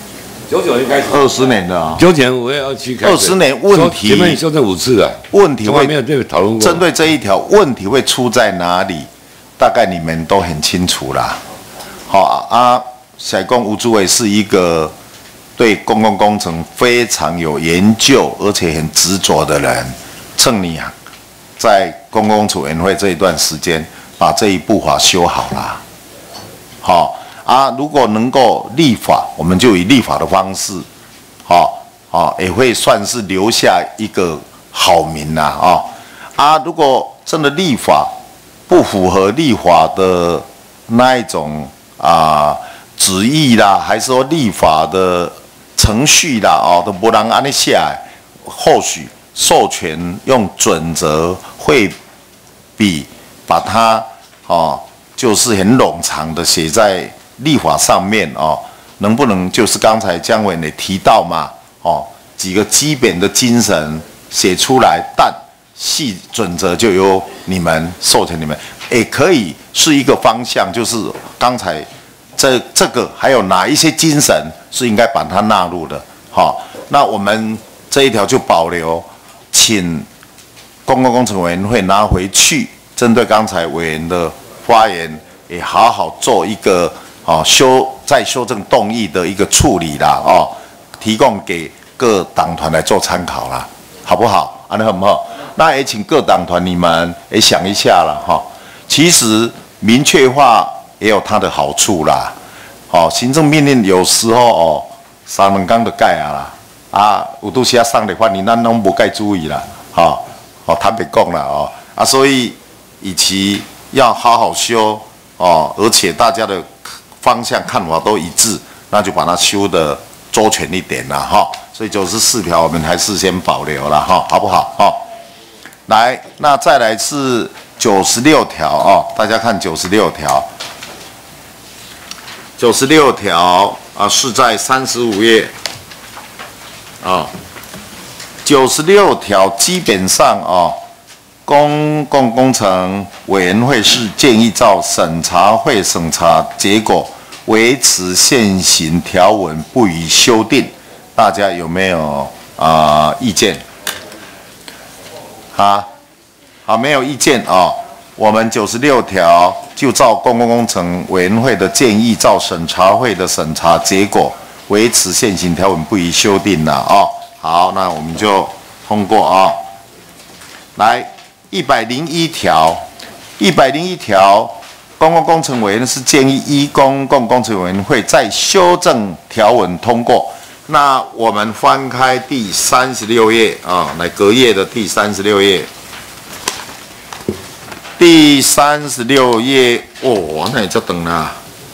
九九年开始， 二十年的啊， 九九年五月二七开始， 二十年问题， 前面修正五次啊， 问题会没有这个讨论过。 针对这一条问题会出在哪里？大概你们都很清楚啦。好啊，小公吴主委是一个对公共工程非常有研究而且很执着的人，趁你啊在公共工程委员会这一段时间，把这一部法修好啦。好。啊，如果能够立法，我们就以立法的方式，好、哦，啊，也会算是留下一个好名啦，啊、哦，啊，如果真的立法不符合立法的那一种啊旨意啦，还是说立法的程序啦，哦，都不能按你下来，或许授权用准则会比把它哦，就是很冗长的写在立法上面哦，能不能就是刚才姜委也提到嘛？哦，几个基本的精神写出来，但细准则就由你们授权你们，也可以是一个方向，就是刚才这这个还有哪一些精神是应该把它纳入的？好、哦，那我们这一条就保留，请公共工程委员会拿回去，针对刚才委员的发言，也好好做一个。哦，修再修正动议的一个处理啦，哦，提供给各党团来做参考啦，好不好？安尼好不好？那也请各党团你们也想一下啦，哈、哦。其实明确化也有它的好处啦，哦，行政命令有时候哦，三两天就改啊啦，啊，有都时啊送的话，你咱拢无该注意啦，哈、哦，哦，坦白讲啦，哦，啊，所以与其要好好修哦，而且大家的方向看法都一致，那就把它修的周全一点了哈。所以九十四条我们还是先保留了哈，好不好？哈，来，那再来是九十六条哦，大家看九十六条，九十六条啊是在三十五页啊，九十六条基本上啊。公共工程委员会是建议照审查会审查结果维持现行条文不予修订，大家有没有啊、呃、意见？啊，好，没有意见啊、哦。我们九十六条就照公共工程委员会的建议，照审查会的审查结果维持现行条文不予修订了啊、哦。好，那我们就通过啊、哦。来。一百零一条，一百零一条，公共工程委员是建议依公共工程委员会再修正条文通过。那我们翻开第三十六页啊，来隔页的第三十六页，第三十六页，哦，那也就等了。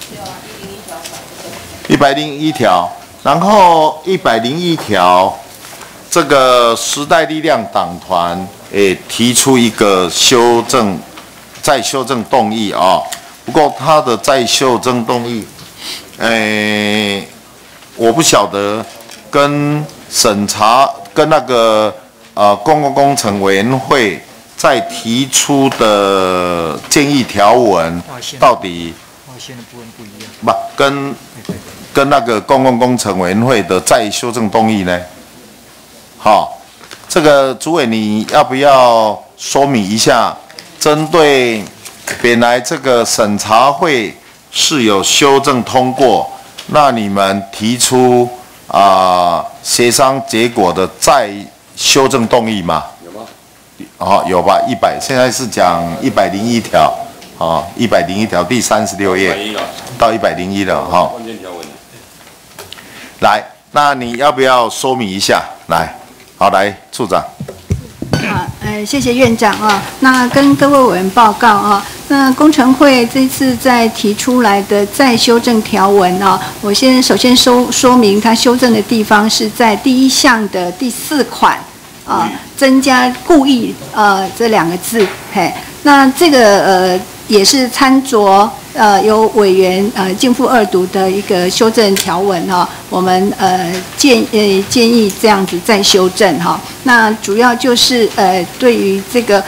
一百零一条，然后一百零一条，这个时代力量党团。诶，提出一个修正、再修正动议啊。不过他的再修正动议，诶，我不晓得跟审查跟那个呃公共工程委员会再提出的建议条文，到底划线的部分不一样，不跟跟那个公共工程委员会的再修正动议呢？好。这个主委，你要不要说明一下？针对本来这个审查会是有修正通过，那你们提出啊协商结果的再修正动议吗？有吗？哦，有吧？一百，现在是讲一百零一条，啊，一百零一条第三十六页到一百零一了，哈。关键条文。来，那你要不要说明一下？来。好，来，处长。 好，呃，谢谢院长啊。那跟各位委员报告啊，那工程会这次在提出来的再修正条文啊，我先首先说说明它修正的地方是在第一项的第四款啊，增加故意呃这两个字，嘿，那这个呃也是参酌。呃，由委员呃逕付二读的一个修正条文哈、哦，我们呃建呃建议这样子再修正哈、哦。那主要就是呃对于这个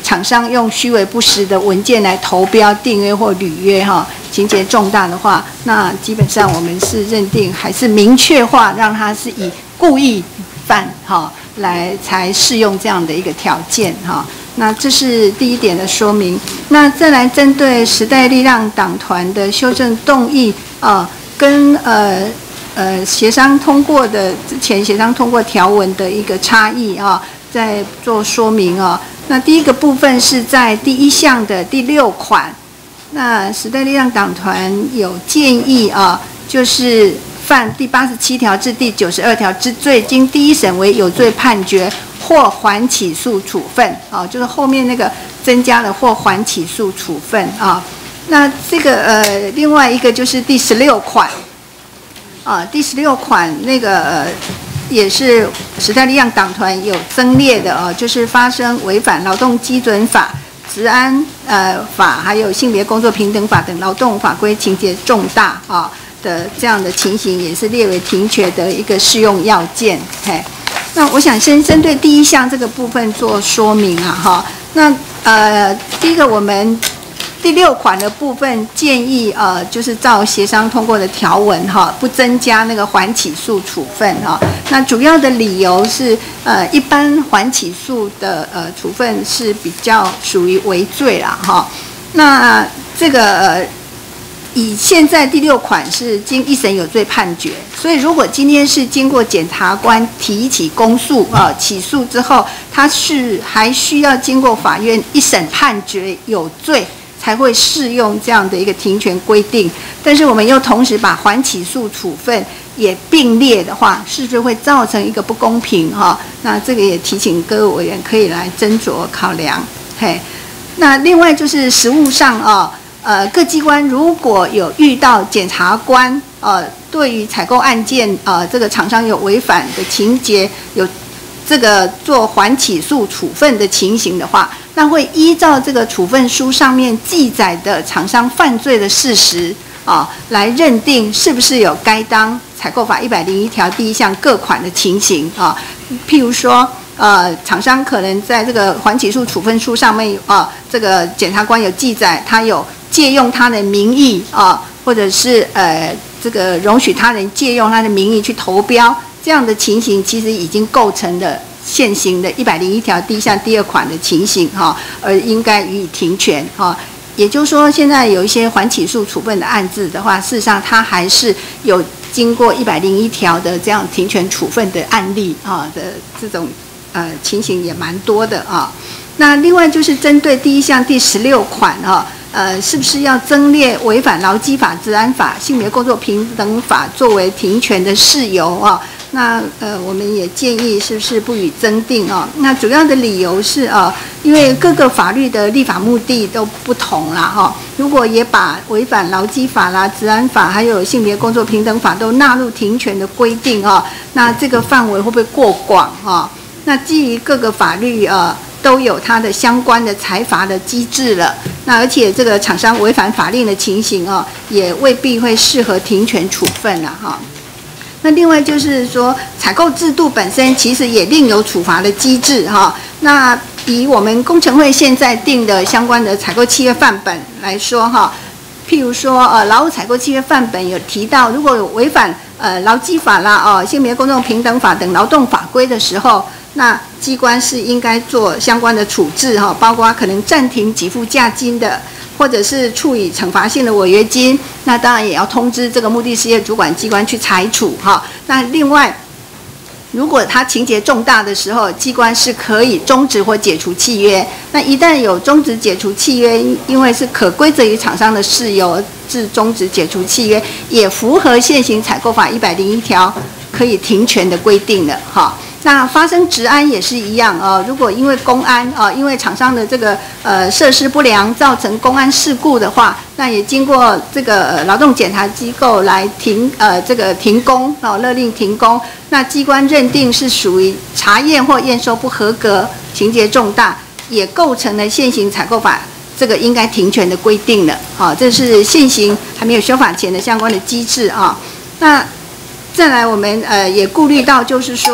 厂商用虚伪不实的文件来投标订约或履约哈，情节重大的话，那基本上我们是认定还是明确化，让它是以故意犯哈来才适用这样的一个条件哈。那这是第一点的说明。那再来针对时代力量党团的修正动议啊，跟呃呃协商通过的之前协商通过条文的一个差异啊，再做说明啊。那第一个部分是在第一项的第六款，那时代力量党团有建议啊，就是犯第八十七条至第九十二条之罪，经第一审为有罪判决或缓起诉处分啊，就是后面那个增加了或缓起诉处分啊。那这个呃，另外一个就是第十六款啊，第十六款那个呃，也是时代力量党团有增列的啊，就是发生违反劳动基准法、职安呃法还有性别工作平等法等劳动法规情节重大啊的这样的情形，也是列为停权的一个适用要件。嘿。那我想先针对第一项这个部分做说明啊，哈。那呃，第一个我们第六款的部分建议呃，就是照协商通过的条文哈，不增加那个缓起诉处分哈。那主要的理由是呃，一般缓起诉的呃处分是比较属于为罪啦哈。那这个呃。以现在第六款是经一审有罪判决，所以如果今天是经过检察官提起公诉啊、呃、起诉之后，他是还需要经过法院一审判决有罪，才会适用这样的一个停权规定。但是我们又同时把缓起诉处分也并列的话，是不是会造成一个不公平哈？那这个也提醒各位委员可以来斟酌考量。嘿，那另外就是实务上啊。呃，各机关如果有遇到检察官呃对于采购案件呃这个厂商有违反的情节，有这个做缓起诉处分的情形的话，那会依照这个处分书上面记载的厂商犯罪的事实啊、呃，来认定是不是有该当采购法一百零一条第一项各款的情形啊、呃，譬如说。呃，厂商可能在这个缓起诉处分书上面啊、呃，这个检察官有记载，他有借用他的名义啊、呃，或者是呃这个容许他人借用他的名义去投标，这样的情形其实已经构成了现行的一百零一条第一项第二款的情形哈、哦，而应该予以停权哈、哦。也就是说，现在有一些缓起诉处分的案子的话，事实上它还是有经过一百零一条的这样停权处分的案例啊、哦、的这种。呃，情形也蛮多的啊。那另外就是针对第一项第十六款啊，呃，是不是要增列违反劳基法、治安法、性别工作平等法作为停权的事由啊？那呃，我们也建议是不是不予增订啊？那主要的理由是啊，因为各个法律的立法目的都不同啦哈。如果也把违反劳基法啦、治安法还有性别工作平等法都纳入停权的规定啊，那这个范围会不会过广啊？那基于各个法律呃都有它的相关的裁罚的机制了，那而且这个厂商违反法令的情形哦，也未必会适合停权处分了哈。那另外就是说，采购制度本身其实也另有处罚的机制哈。那以我们工程会现在定的相关的采购契约范本来说哈，譬如说呃劳务采购契约范本有提到，如果有违反呃劳基法啦哦、性别工作平等法等劳动法规的时候，那机关是应该做相关的处置哈，包括可能暂停给付价金的，或者是处以惩罚性的违约金。那当然也要通知这个目的事业主管机关去裁处哈。那另外，如果他情节重大的时候，机关是可以终止或解除契约。那一旦有终止解除契约，因为是可归责于厂商的事由致终止解除契约，也符合现行采购法一百零一条可以停权的规定了哈。那发生职安也是一样啊、呃，如果因为公安啊、呃，因为厂商的这个呃设施不良造成公安事故的话，那也经过这个、呃、劳动检查机构来停呃这个停工啊，勒令停工，那机关认定是属于查验或验收不合格，情节重大，也构成了现行采购法这个应该停权的规定了啊，这是现行还没有修法前的相关的机制啊。那再来，我们呃也顾虑到，就是说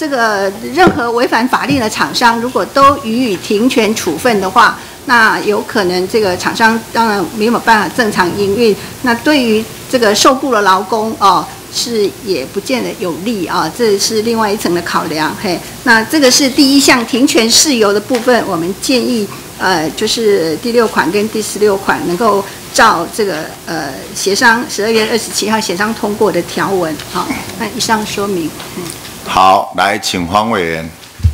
这个任何违反法令的厂商，如果都予以停权处分的话，那有可能这个厂商当然没有办法正常营运。那对于这个受雇的劳工哦，是也不见得有利啊，这是另外一层的考量。嘿，那这个是第一项停权事由的部分，我们建议呃，就是第六款跟第十六款能够照这个呃协商十二月二十七号协商通过的条文。好，那以上说明。嗯。 好，来，请黄委员。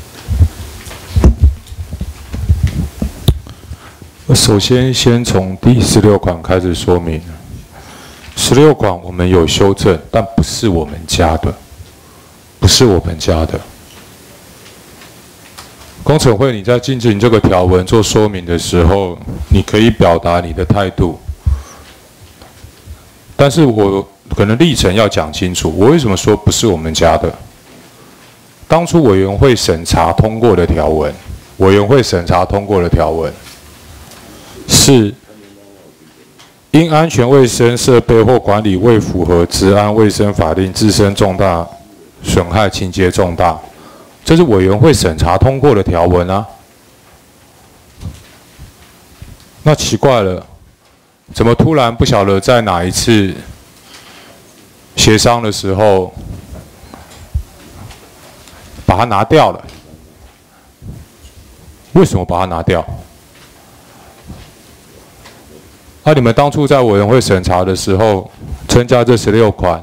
首先，先从第十六款开始说明。十六款我们有修正，但不是我们加的，不是我们加的。工程会你在进行这个条文做说明的时候，你可以表达你的态度，但是我可能历程要讲清楚，我为什么说不是我们加的？当初委员会审查通过的条文，委员会审查通过的条文是因安全卫生设备或管理未符合治安卫生法令，自身重大损害，情节重大，这是委员会审查通过的条文啊。那奇怪了，怎么突然不晓得在哪一次协商的时候把它拿掉了？为什么把它拿掉？那、啊、你们当初在委员会审查的时候增加这十六款，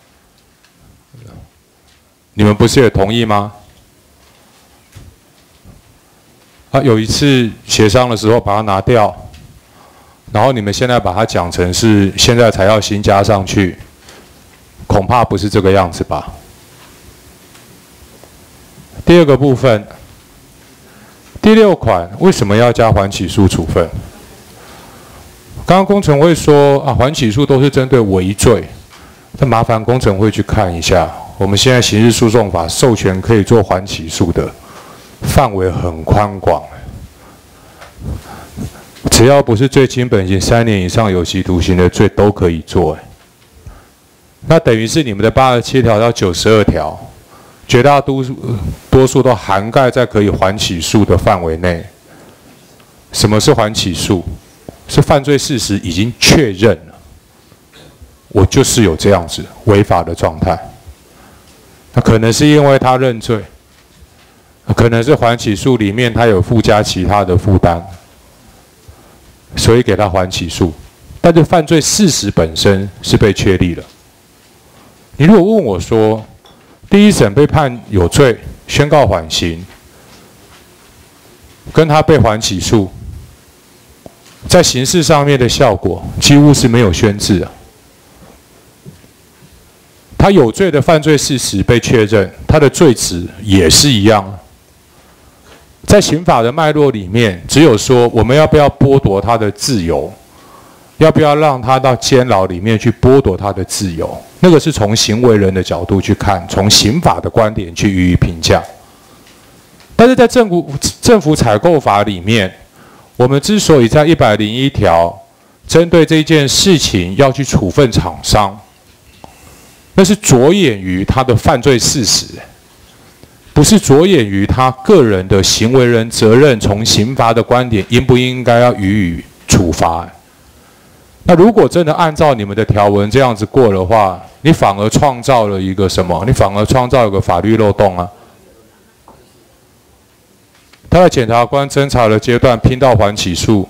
你们不是也同意吗？啊，有一次协商的时候把它拿掉，然后你们现在把它讲成是现在才要新加上去，恐怕不是这个样子吧？第二个部分，第六款为什么要加缓起诉处分？刚刚工程会说啊，缓起诉都是针对违罪，那麻烦工程会去看一下，我们现在刑事诉讼法授权可以做缓起诉的范围很宽广，只要不是最轻本刑三年以上有期徒刑的罪都可以做。那等于是你们的八十七条到九十二条，绝大多数多数都涵盖在可以缓起诉的范围内。什么是缓起诉？是犯罪事实已经确认了，我就是有这样子违法的状态。那可能是因为他认罪，可能是缓起诉里面他有附加其他的负担，所以给他缓起诉。但是犯罪事实本身是被确立了。你如果问我说，第一审被判有罪，宣告缓刑，跟他被缓起诉，在刑事上面的效果几乎是没有宣制啊。他有罪的犯罪事实被确认，他的罪值也是一样。在刑法的脉络里面，只有说我们要不要剥夺他的自由，要不要让他到监牢里面去剥夺他的自由，那个是从行为人的角度去看，从刑法的观点去予以评价。但是在政府政府采购法里面，我们之所以在一百零一条针对这件事情要去处分厂商，那是着眼于他的犯罪事实，不是着眼于他个人的行为人责任，从刑罚的观点应不应该要予以处罚。那如果真的按照你们的条文这样子过的话，你反而创造了一个什么？你反而创造了一个法律漏洞啊！他在检察官侦查的阶段拼到缓起诉，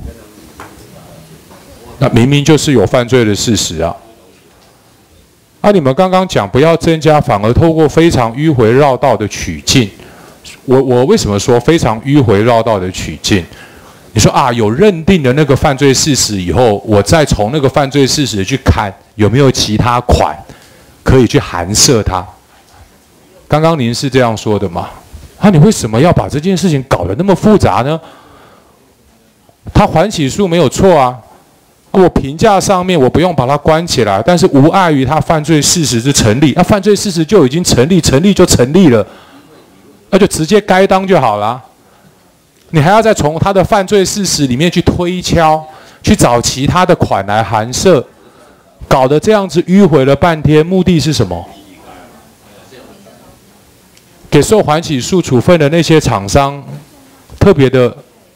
那明明就是有犯罪的事实啊！啊，你们刚刚讲不要增加，反而透过非常迂回绕道的取径。我我为什么说非常迂回绕道的取径？你说啊，有认定的那个犯罪事实以后，我再从那个犯罪事实去看有没有其他款可以去函涉它。刚刚您是这样说的吗？啊，你为什么要把这件事情搞得那么复杂呢？他缓起诉没有错啊，我评价上面我不用把他关起来，但是无碍于他犯罪事实是成立，那犯罪事实就已经成立，成立就成立了，那就直接该当就好了。你还要再从他的犯罪事实里面去推敲，去找其他的款来函涉，搞得这样子迂回了半天，目的是什么？ 给受缓起诉处分的那些厂商特别的，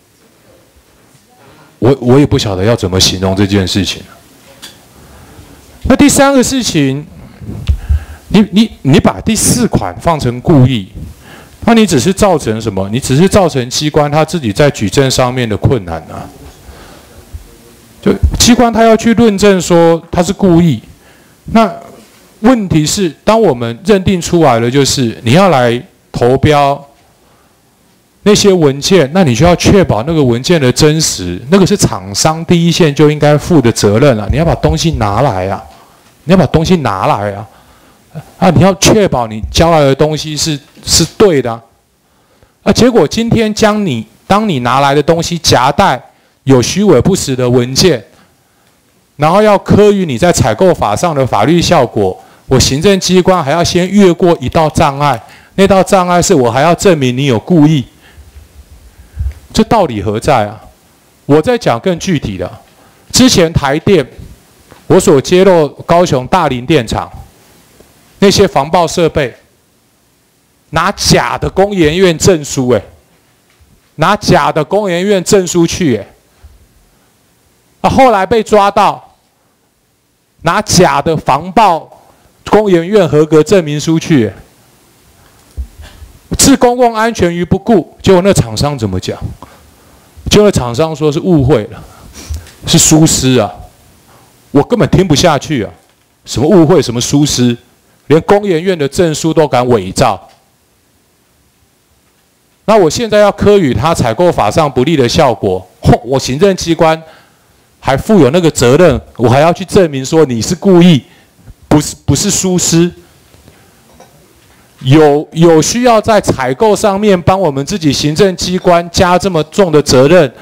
我我也不晓得要怎么形容这件事情。那第三个事情，你你你把第四款放成故意，那你只是造成什么？你只是造成机关他自己在举证上面的困难啊。就机关他要去论证说他是故意，那问题是，当我们认定出来了，就是你要来投标那些文件，那你就要确保那个文件的真实，那个是厂商第一线就应该负的责任了。你要把东西拿来啊，你要把东西拿来啊，啊，你要确保你交来的东西是是对的啊。啊，结果今天将你当你拿来的东西夹带有虚伪不实的文件，然后要科于你在采购法上的法律效果，我行政机关还要先越过一道障碍，那道障碍是我还要证明你有故意，这道理何在啊？我再讲更具体的，之前台电我所揭露高雄大林电厂那些防爆设备，拿假的工研院证书，哎，拿假的工研院证书去，哎。啊，后来被抓到，拿假的防爆工研院合格证明书去，置公共安全于不顾。结果那厂商怎么讲？结果那厂商说是误会了，是疏失啊！我根本听不下去啊！什么误会，什么疏失，连工研院的证书都敢伪造。那我现在要科予他采购法上不利的效果，我行政机关还负有那个责任，我还要去证明说你是故意，不是不是疏失。有有需要在采购上面帮我们自己行政机关加这么重的责任，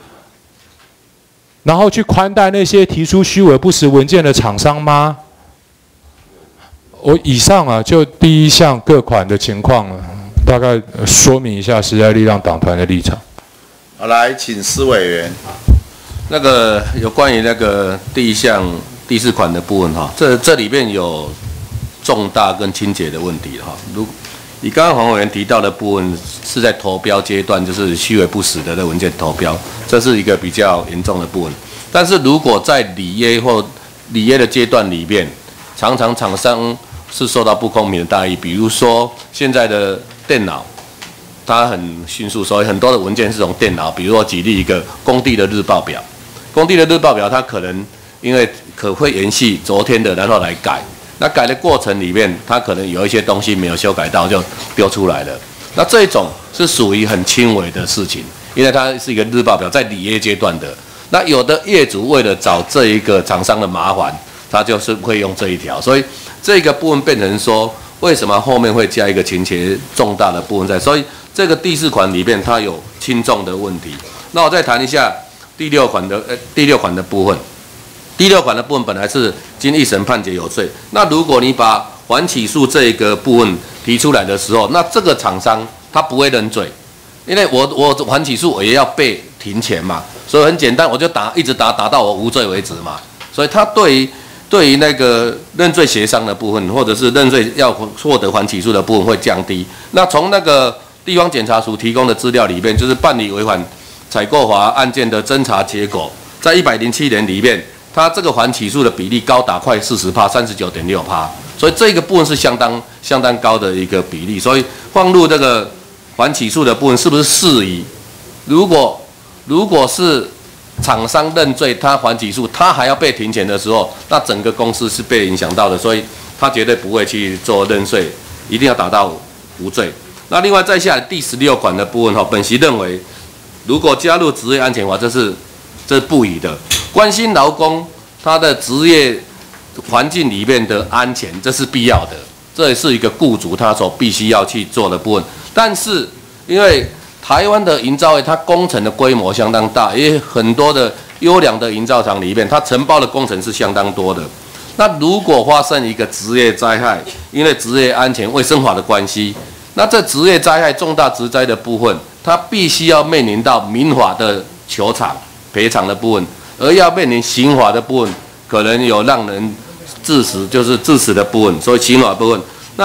然后去宽待那些提出虚伪不实文件的厂商吗？我以上啊，就第一项各款的情况啊，大概说明一下时代力量党团的立场。 好，来，请施委员。 那个有关于那个第一项第四款的部分哈，这这里面有重大跟轻节的问题哈。如以刚刚黄委员提到的部分是在投标阶段，就是虚伪不实的那文件投标，这是一个比较严重的部分。但是如果在履约或履约的阶段里面，常常厂商是受到不公平的待遇，比如说现在的电脑。它很迅速，所以很多的文件是从电脑，比如说举例一个工地的日报表，工地的日报表它可能因为可会延续昨天的，然后来改，那改的过程里面，它可能有一些东西没有修改到就丢出来了，那这种是属于很轻微的事情，因为它是一个日报表在履约阶段的，那有的业主为了找这一个厂商的麻烦，他就是会用这一条，所以这个部分变成说，为什么后面会加一个情节重大的部分在，所以。这个第四款里面它有轻重的问题，那我再谈一下第六款的呃第六款的部分。第六款的部分本来是经一审判决有罪，那如果你把缓起诉这个部分提出来的时候，那这个厂商他不会认罪，因为我我缓起诉我也要被停权嘛，所以很简单，我就打一直打打到我无罪为止嘛，所以他对于对于那个认罪协商的部分，或者是认罪要获得缓起诉的部分会降低。那从那个地方检察署提供的资料里面，就是办理违反采购法案件的侦查结果，在一百零七年里面，它这个缓起诉的比例高达快四十趴，三十九点六趴，所以这个部分是相当相当高的一个比例。所以放入这个缓起诉的部分是不是适宜？如果如果是厂商认罪，他缓起诉，他还要被停权的时候，那整个公司是被影响到的，所以他绝对不会去做认罪，一定要达到无罪。那另外再下来第十六款的部分哈，本席认为，如果加入职业安全法，这是这是不宜的。关心劳工他的职业环境里面的安全，这是必要的，这也是一个雇主他所必须要去做的部分。但是因为台湾的营造业，它工程的规模相当大，也很多的优良的营造厂里面，它承包的工程是相当多的。那如果发生一个职业灾害，因为职业安全卫生法的关系，那这职业灾害重大职灾的部分，它必须要面临到民法的求偿赔偿的部分，而要面临刑法的部分，可能有让人致死，就是致死的部分，所以刑法部分。那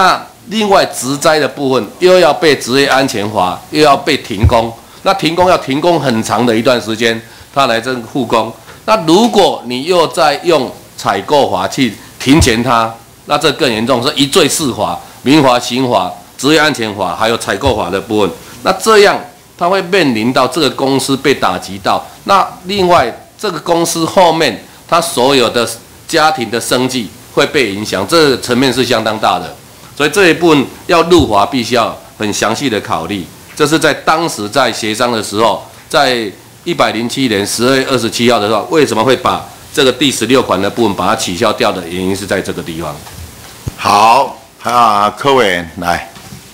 另外职灾的部分又要被职业安全法，又要被停工。那停工要停工很长的一段时间，他来这复工。那如果你又在用采购法去停钱他，那这更严重，是一罪四罚：民法、刑法、职业安全法，还有采购法的部分。那这样他会面临到这个公司被打击到。那另外这个公司后面他所有的家庭的生计会被影响，这个层面是相当大的。所以这一部分要入法，必须要很详细的考虑。这是在当时在协商的时候，在一百零七年十二月二十七号的时候，为什么会把这个第十六款的部分把它取消掉的原因是在这个地方。 好，啊，柯委员来。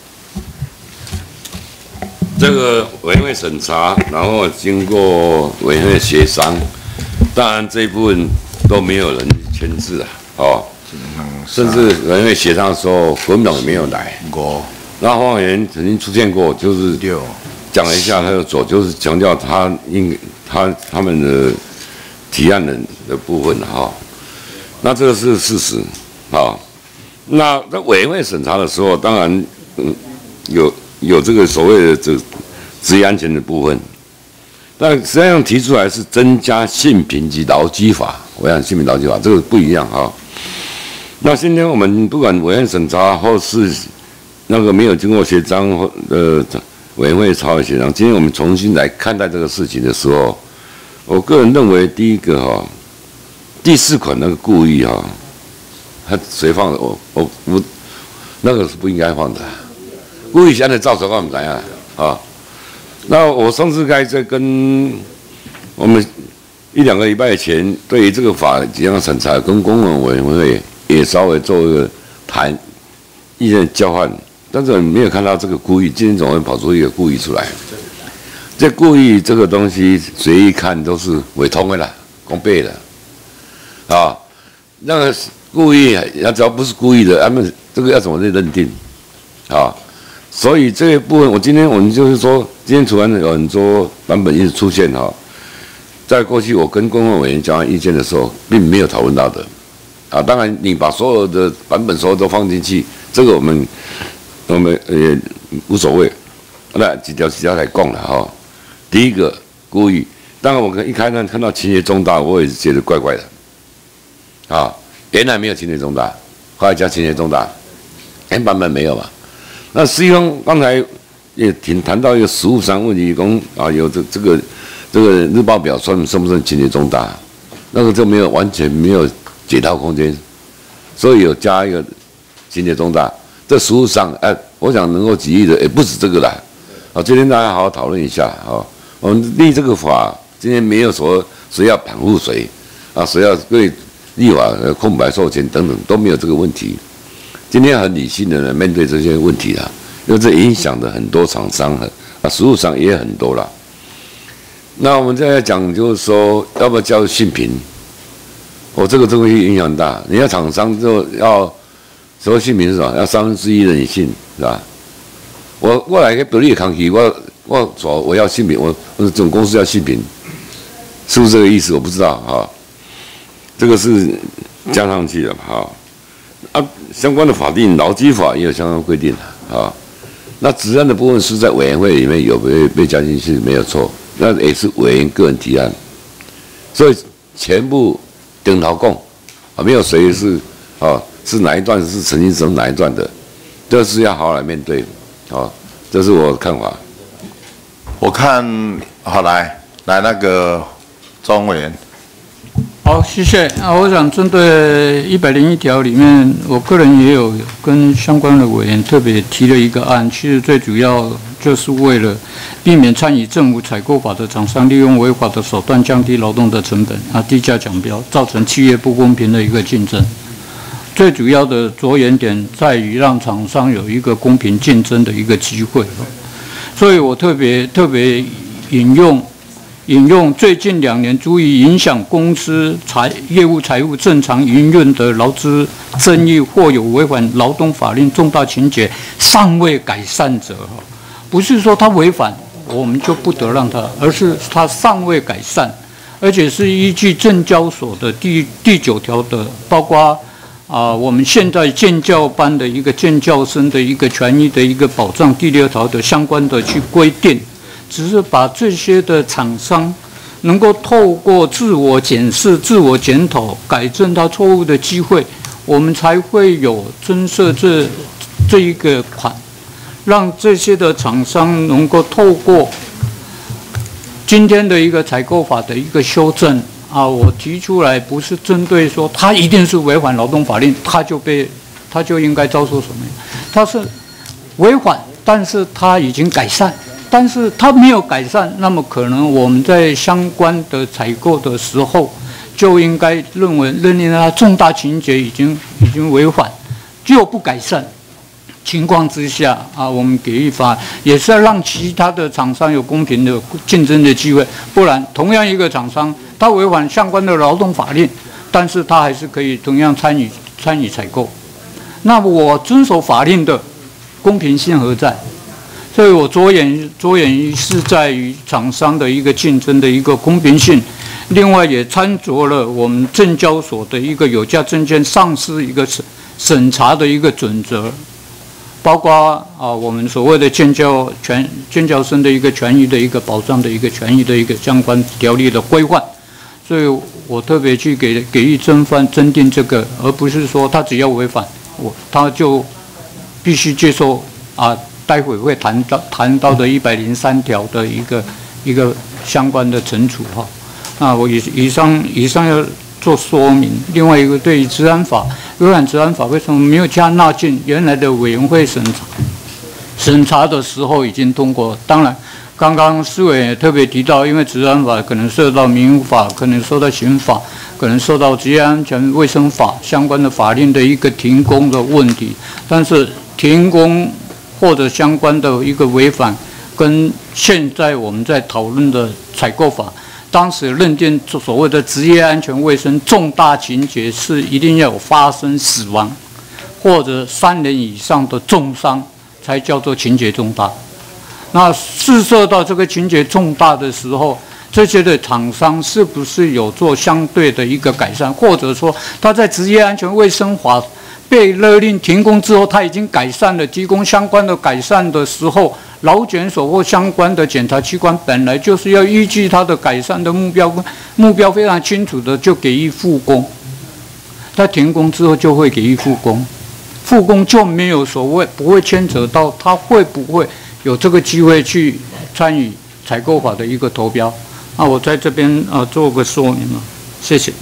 这个委员会审查，然后经过委员会协商，当然这一部分都没有人签字啊，哦，甚至委员会协商的时候，国民党也没有来。然后黄委员曾经出现过，就是讲了一下他就走，就是强调他应他他们的提案人的部分哈、哦，那这个是事实啊、哦。那在委员会审查的时候，当然嗯有。有这个所谓的这职业安全的部分，但实际上提出来是增加性平及劳基法。我想性平劳基法这个不一样哈。那今天我们不管委员审查或是那个没有经过协商或呃委员会朝野协商，今天我们重新来看待这个事情的时候，我个人认为第一个哈，第四款那个故意哈，他谁放的？我我我那个是不应该放的。故意现在造成我们怎样啊？那我上次该在跟我们一两个礼拜前对于这个法即将审查，跟公文委员会也稍微做一个谈意见交换，但是没有看到这个故意，今天总会跑出一个故意出来。这故意这个东西，随意看都是伪通的啦，公背的啊。那个故意，他只要不是故意的，他们这个要怎么去认定啊？所以这一部分，我今天我们就是说，今天突然有很多版本一直出现哈，在过去我跟公共委员交换意见的时候，并没有讨论到的，啊，当然你把所有的版本所有都放进去，这个我们我们也无所谓，那几条几条来讲了哈。第一个故意，当然我一开始看到情节重大，我也是觉得怪怪的，啊，原来没有情节重大，后来加情节重大，原版本没有嘛。那实际上刚才也挺谈到一个实务上问题，讲啊有这这个这个日报表算算不算情节重大？那个就没有完全没有解套空间，所以有加一个情节重大。这实务上，哎，我想能够给予的也不止这个啦。啊，今天大家好好讨论一下啊。我们立这个法，今天没有说谁要袒护谁啊，谁要对立法空白授权等等都没有这个问题。今天很理性的呢面对这些问题啦，因为这影响的很多厂商啊，实务上也很多啦。那我们现在讲就是说，要不要叫性平？我、哦、这个东西影响很大。人家厂商就要所谓性平是什么？要三分之一的女性是吧？我我来个独立的康熙，我我说我要性平，我我总公司要性平，是不是这个意思？我不知道啊。这个是加上去的哈。啊，相关的法定劳基法也有相关规定的啊。那职安的部分是在委员会里面有被被加进去，没有错。那也是委员个人提案，所以全部顶头供啊，没有谁是啊是哪一段是曾经什么哪一段的，这是要好好来面对啊。这是我的看法。 我看好来来那个庄委员。 好，谢谢啊！我想针对一百零一条里面，我个人也有跟相关的委员特别提了一个案，其实最主要就是为了避免参与政府采购法的厂商利用违法的手段降低劳动的成本啊，低价抢标，造成企业不公平的一个竞争。最主要的着眼点在于让厂商有一个公平竞争的一个机会，所以我特别特别引用。引用最近两年足以影响公司财业务财务正常营运的劳资争议或有违反劳动法令重大情节尚未改善者，不是说他违反我们就不得让他，而是他尚未改善，而且是依据证交所的第第九条的，包括啊，我们现在建教班的一个建教生的一个权益的一个保障第六条的相关的去规定，只是把这些的厂商能够透过自我检视、自我检讨、改正他错误的机会，我们才会有增设这这一个款，让这些的厂商能够透过今天的一个采购法的一个修正啊，我提出来不是针对说他一定是违反劳动法令，他就被他就应该遭受什么？他是违反，但是他已经改善。但是他没有改善，那么可能我们在相关的采购的时候，就应该认为认定他重大情节已经已经违反，就不改善情况之下啊，我们给予罚，也是要让其他的厂商有公平的竞争的机会。不然，同样一个厂商，他违反相关的劳动法令，但是他还是可以同样参与参与采购。那么我遵守法令的公平性何在？所以我着眼着眼于是在于厂商的一个竞争的一个公平性，另外也参酌了我们证交所的一个有价证券上市一个审审查的一个准则，包括啊我们所谓的建交权建交生的一个权益的一个保障的一个权益的一个相关条例的规范，所以我特别去给给予侦办侦定这个，而不是说他只要违反我他就必须接受啊。待会会谈到谈到的一百零三条的一个一个相关的惩处哈，那我以以上以上要做说明。另外一个对于治安法，违反治安法为什么没有加纳进原来的委员会审查？审查的时候已经通过。当然，刚刚施委也特别提到，因为治安法可能涉到民法，可能受到刑法，可能受到职业安全卫生法相关的法令的一个停工的问题，但是停工或者相关的一个违反，跟现在我们在讨论的采购法，当时认定所谓的职业安全卫生重大情节是一定要有发生死亡或者三人以上的重伤才叫做情节重大。那试射到这个情节重大的时候，这些的厂商是不是有做相对的一个改善，或者说他在职业安全卫生法被勒令停工之后，他已经改善了，提供相关的改善的时候，劳检所或相关的检察机关本来就是要依据他的改善的目标，目标非常清楚的就给予复工。他停工之后就会给予复工，复工就没有所谓不会牵扯到他会不会有这个机会去参与采购法的一个投标。那我在这边啊、呃、做个说明了，谢谢。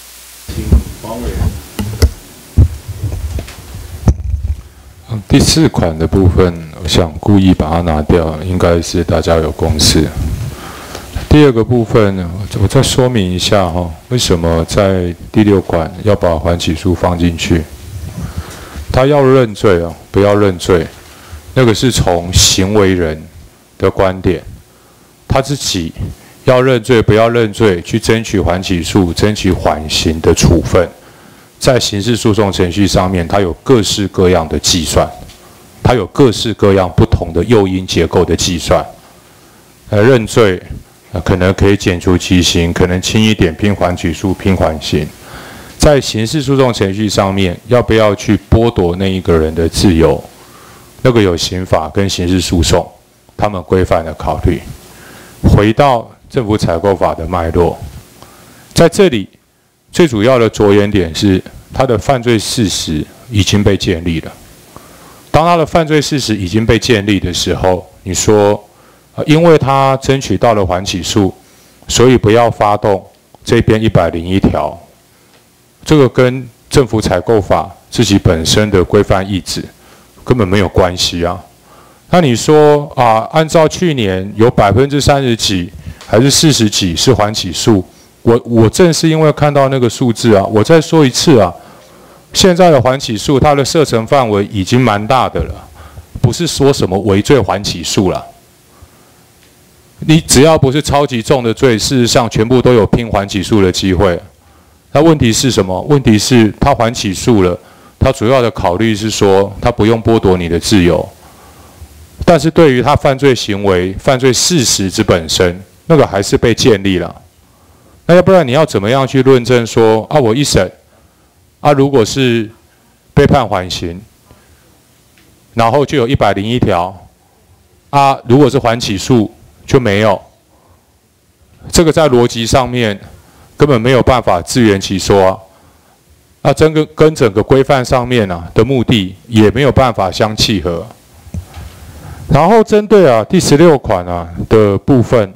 第四款的部分，我想故意把它拿掉，应该是大家有共识。第二个部分呢，我再说明一下哈，为什么在第六款要把缓起诉放进去？他要认罪啊，不要认罪，那个是从行为人的观点，他自己要认罪不要认罪，去争取缓起诉、争取缓刑的处分。在刑事诉讼程序上面，它有各式各样的计算，它有各式各样不同的诱因结构的计算。呃，认罪，呃，可能可以减除其刑，可能轻一点拼缓起诉、拼缓刑。在刑事诉讼程序上面，要不要去剥夺那一个人的自由？那个有刑法跟刑事诉讼他们规范的考虑。回到政府采购法的脉络，在这里。最主要的着眼点是，他的犯罪事实已经被建立了。当他的犯罪事实已经被建立的时候，你说，呃，因为他争取到了缓起诉，所以不要发动这边一百零一条，这个跟政府采购法自己本身的规范意志根本没有关系啊。那你说啊，按照去年有百分之三十几还是四十几是缓起诉？我我正是因为看到那个数字啊，我再说一次啊，现在的缓起诉它的射程范围已经蛮大的了，不是说什么违罪缓起诉了。你只要不是超级重的罪，事实上全部都有拼缓起诉的机会。那问题是什么？问题是他缓起诉了，他主要的考虑是说他不用剥夺你的自由，但是对于他犯罪行为、犯罪事实之本身，那个还是被建立了。那要不然你要怎么样去论证说啊，我一审啊，如果是被判缓刑，然后就有一百零一条啊，如果是缓起诉就没有。这个在逻辑上面根本没有办法自圆其说啊，那整个跟整个规范上面啊的目的也没有办法相契合。然后针对啊第十六款啊的部分，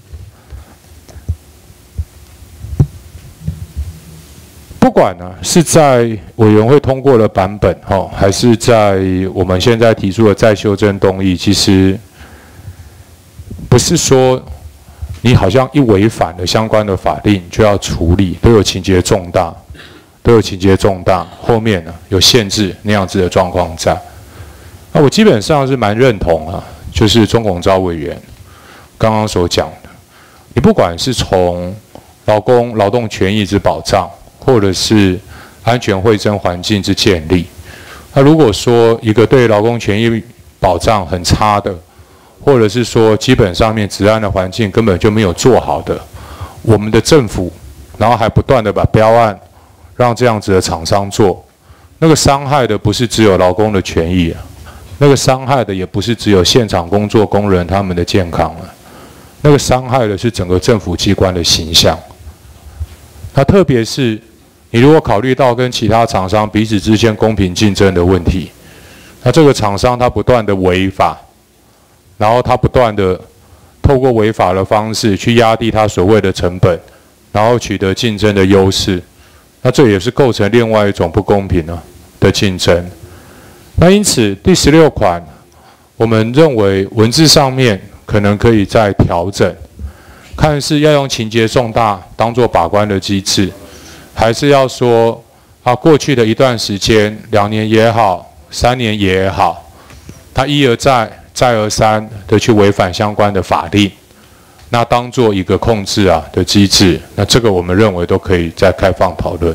不管呢、啊、是在委员会通过的版本哈、哦，还是在我们现在提出的再修正动议，其实不是说你好像一违反了相关的法令就要处理，都有情节重大，都有情节重大，后面呢有限制那样子的状况在。那我基本上是蛮认同啊，就是钟拱昭委员刚刚所讲的，你不管是从劳工劳动权益之保障，或者是安全卫生环境之建立，那如果说一个对劳工权益保障很差的，或者是说基本上面治安的环境根本就没有做好的，我们的政府然后还不断的把标案让这样子的厂商做，那个伤害的不是只有劳工的权益啊，那个伤害的也不是只有现场工作工人他们的健康啊，那个伤害的是整个政府机关的形象。那特别是你如果考虑到跟其他厂商彼此之间公平竞争的问题，那这个厂商他不断的违法，然后他不断的透过违法的方式去压低他所谓的成本，然后取得竞争的优势，那这也是构成另外一种不公平啊的竞争。那因此第十六款，我们认为文字上面可能可以再调整，看是要用情节重大当作把关的机制，还是要说啊过去的一段时间，两年也好，三年也好，他一而再再而三的去违反相关的法令，那当做一个控制啊的机制，那这个我们认为都可以再开放讨论。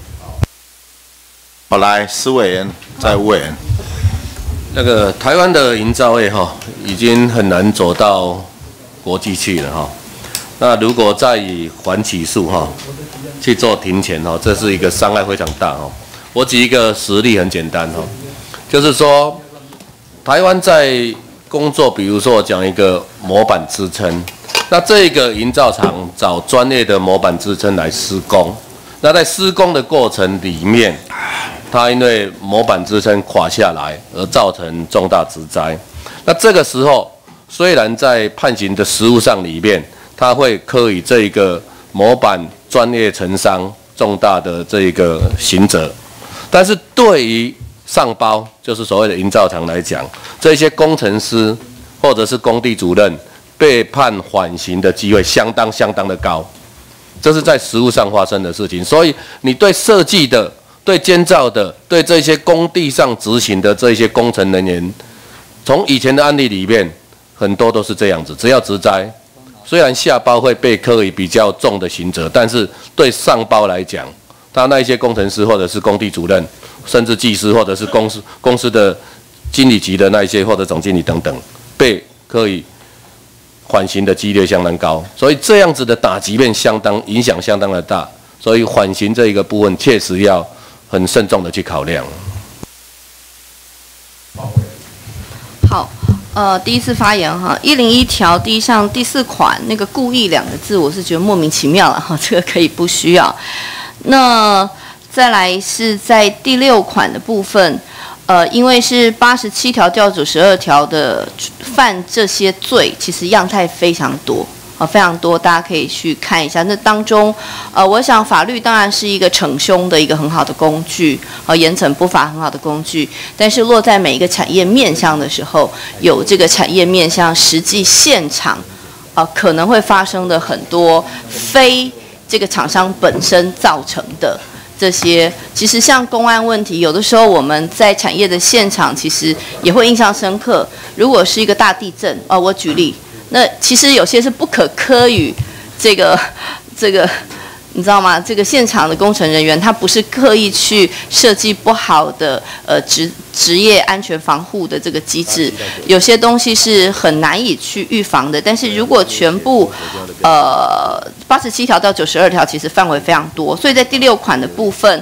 好，来施委员，再吴委员。 那个台湾的营造业哈，已经很难走到国际去了哈。那如果再以缓起诉哈去做庭前哈，这是一个伤害非常大哈。我举一个实例，很简单哈，就是说台湾在工作，比如说我讲一个模板支撑，那这个营造厂找专业的模板支撑来施工，那在施工的过程里面，它因为模板支撑垮下来而造成重大职灾。那这个时候，虽然在判刑的实务上里面，它会科以这一个模板专业承伤重大的这一个刑责，但是对于上包，就是所谓的营造厂来讲，这些工程师或者是工地主任被判缓刑的机会相当相当的高，这是在实务上发生的事情。所以你对设计的、对监造的、对这些工地上执行的这些工程人员，从以前的案例里面，很多都是这样子，只要职灾，虽然下包会被科以比较重的刑责，但是对上包来讲，他那一些工程师或者是工地主任，甚至技师或者是公司公司的经理级的那一些或者总经理等等，被科以缓刑的几率相当高，所以这样子的打击面相当影响相当的大，所以缓刑这一个部分确实要很慎重的去考量。 好，呃，第一次发言哈，一零一条第一项第四款那个故意两个字，我是觉得莫名其妙了哈，这个可以不需要。那再来是在第六款的部分，呃，因为是八十七条到九十二条的犯这些罪，其实样态非常多。呃，非常多，大家可以去看一下。那当中，呃，我想法律当然是一个惩凶的一个很好的工具，呃，严惩不法很好的工具。但是落在每一个产业面向的时候，有这个产业面向实际现场，呃，可能会发生的很多非这个厂商本身造成的这些，其实像公安问题，有的时候我们在产业的现场其实也会印象深刻。如果是一个大地震，呃，我举例。那其实有些是不可科于这个这个，你知道吗？这个现场的工程人员，他不是刻意去设计不好的呃职职业安全防护的这个机制，有些东西是很难以去预防的。但是如果全部呃八十七条到九十二条，其实范围非常多，所以在第六款的部分，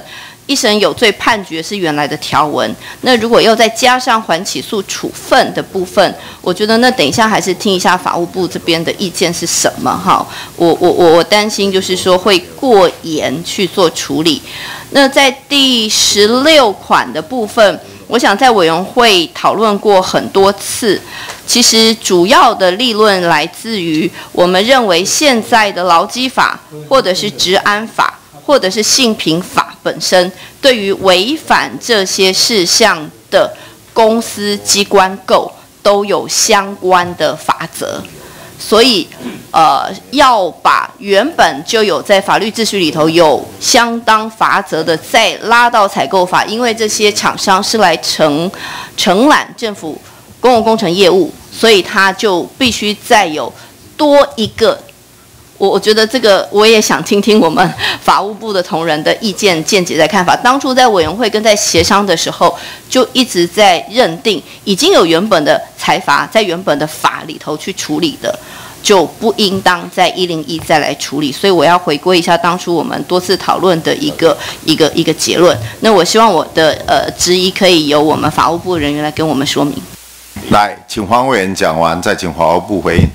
一审有罪判决是原来的条文，那如果又再加上缓起诉处分的部分，我觉得那等一下还是听一下法务部这边的意见是什么哈。我我我我担心就是说会过严去做处理。那在第十六款的部分，我想在委员会讨论过很多次，其实主要的立论来自于我们认为现在的劳基法或者是治安法或者是性平法本身，对于违反这些事项的公司机关构都有相关的法则，所以呃要把原本就有在法律秩序里头有相当法则的再拉到采购法，因为这些厂商是来承承揽政府公共工程业务，所以他就必须再有多一个。我我觉得这个我也想听听我们法务部的同仁的意见见解的看法。当初在委员会跟在协商的时候，就一直在认定已经有原本的裁罚在原本的法里头去处理的，就不应当在一零一再来处理。所以我要回归一下当初我们多次讨论的一个一个一个结论。那我希望我的呃质疑可以由我们法务部人员来跟我们说明。 来，请黄委员讲完，再请法务部回应。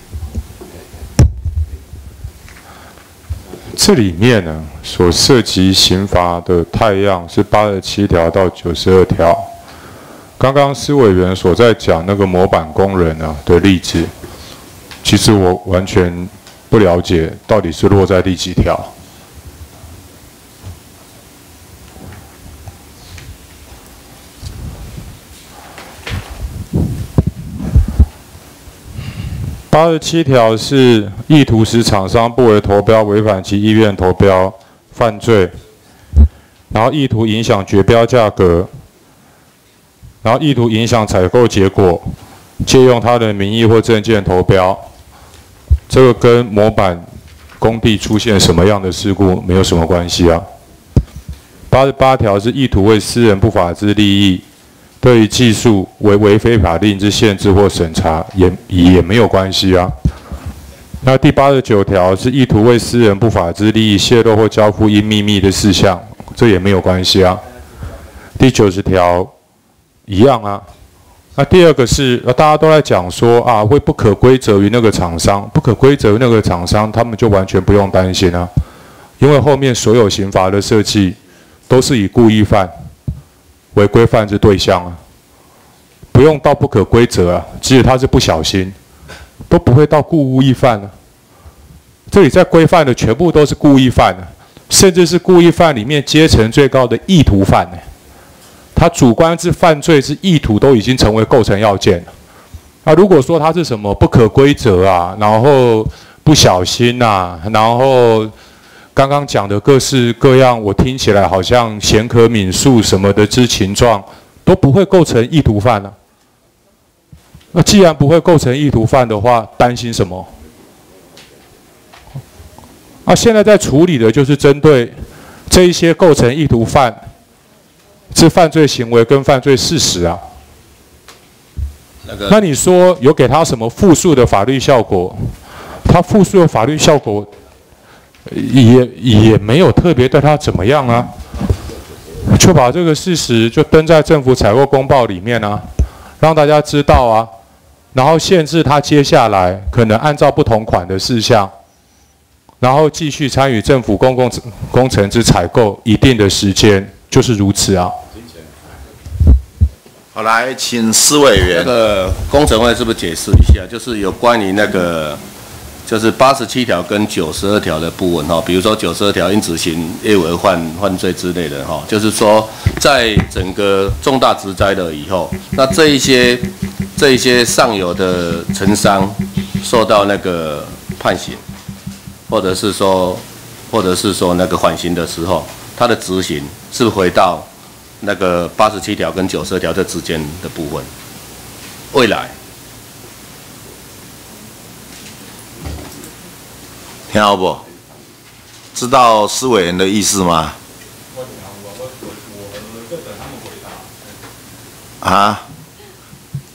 这里面呢，所涉及刑罚的态样是八十七条到九十二条。刚刚施委员所在讲那个模板工人啊的例子，其实我完全不了解到底是落在第几条。八十七条是意图使厂商不为投标，违反其意愿投标犯罪，然后意图影响决标价格，然后意图影响采购结果，借用他的名义或证件投标，这个跟模板工地出现什么样的事故没有什么关系啊。八十八条是意图为私人不法之利益，对于技术为违非法令之限制或审查，也也没有关系啊。那第八十九条是意图为私人不法之利益泄露或交付因秘密的事项，这也没有关系啊。第九十条一样啊。那第二个是，大家都在讲说啊，会不可归责于那个厂商，不可归责于那个厂商，他们就完全不用担心啊，因为后面所有刑罚的设计都是以故意犯为规范之对象啊，不用到不可归责啊，即使他是不小心，都不会到故意犯啊。这里在规范的全部都是故意犯啊，甚至是故意犯里面阶层最高的意图犯呢。他主观之犯罪之意图都已经成为构成要件了。那如果说他是什么不可归责啊，然后不小心啊，然后刚刚讲的各式各样，我听起来好像贤可悯恕什么的之情状，都不会构成意图犯啊。那既然不会构成意图犯的话，担心什么？啊，现在在处理的就是针对这一些构成意图犯之犯罪行为跟犯罪事实啊。那个，那你说有给他什么负数的法律效果？他负数的法律效果也也没有特别对他怎么样啊，就把这个事实就登在政府采购公报里面啊，让大家知道啊，然后限制他接下来可能按照不同款的事项，然后继续参与政府公共工程之采购一定的时间，就是如此啊。 好，来，请施委员。 那个工程会是不是解释一下，就是有关于那个，就是八十七条跟九十二条的部分哈，比如说九十二条因执行业务而犯犯罪之类的哈，就是说在整个重大职灾了以后，那这一些这一些上游的承商受到那个判刑，或者是说，或者是说那个缓刑的时候，它的执行是不是回到那个八十七条跟九十二条这之间的部分？未来听好不？知道施委员的意思吗？啊？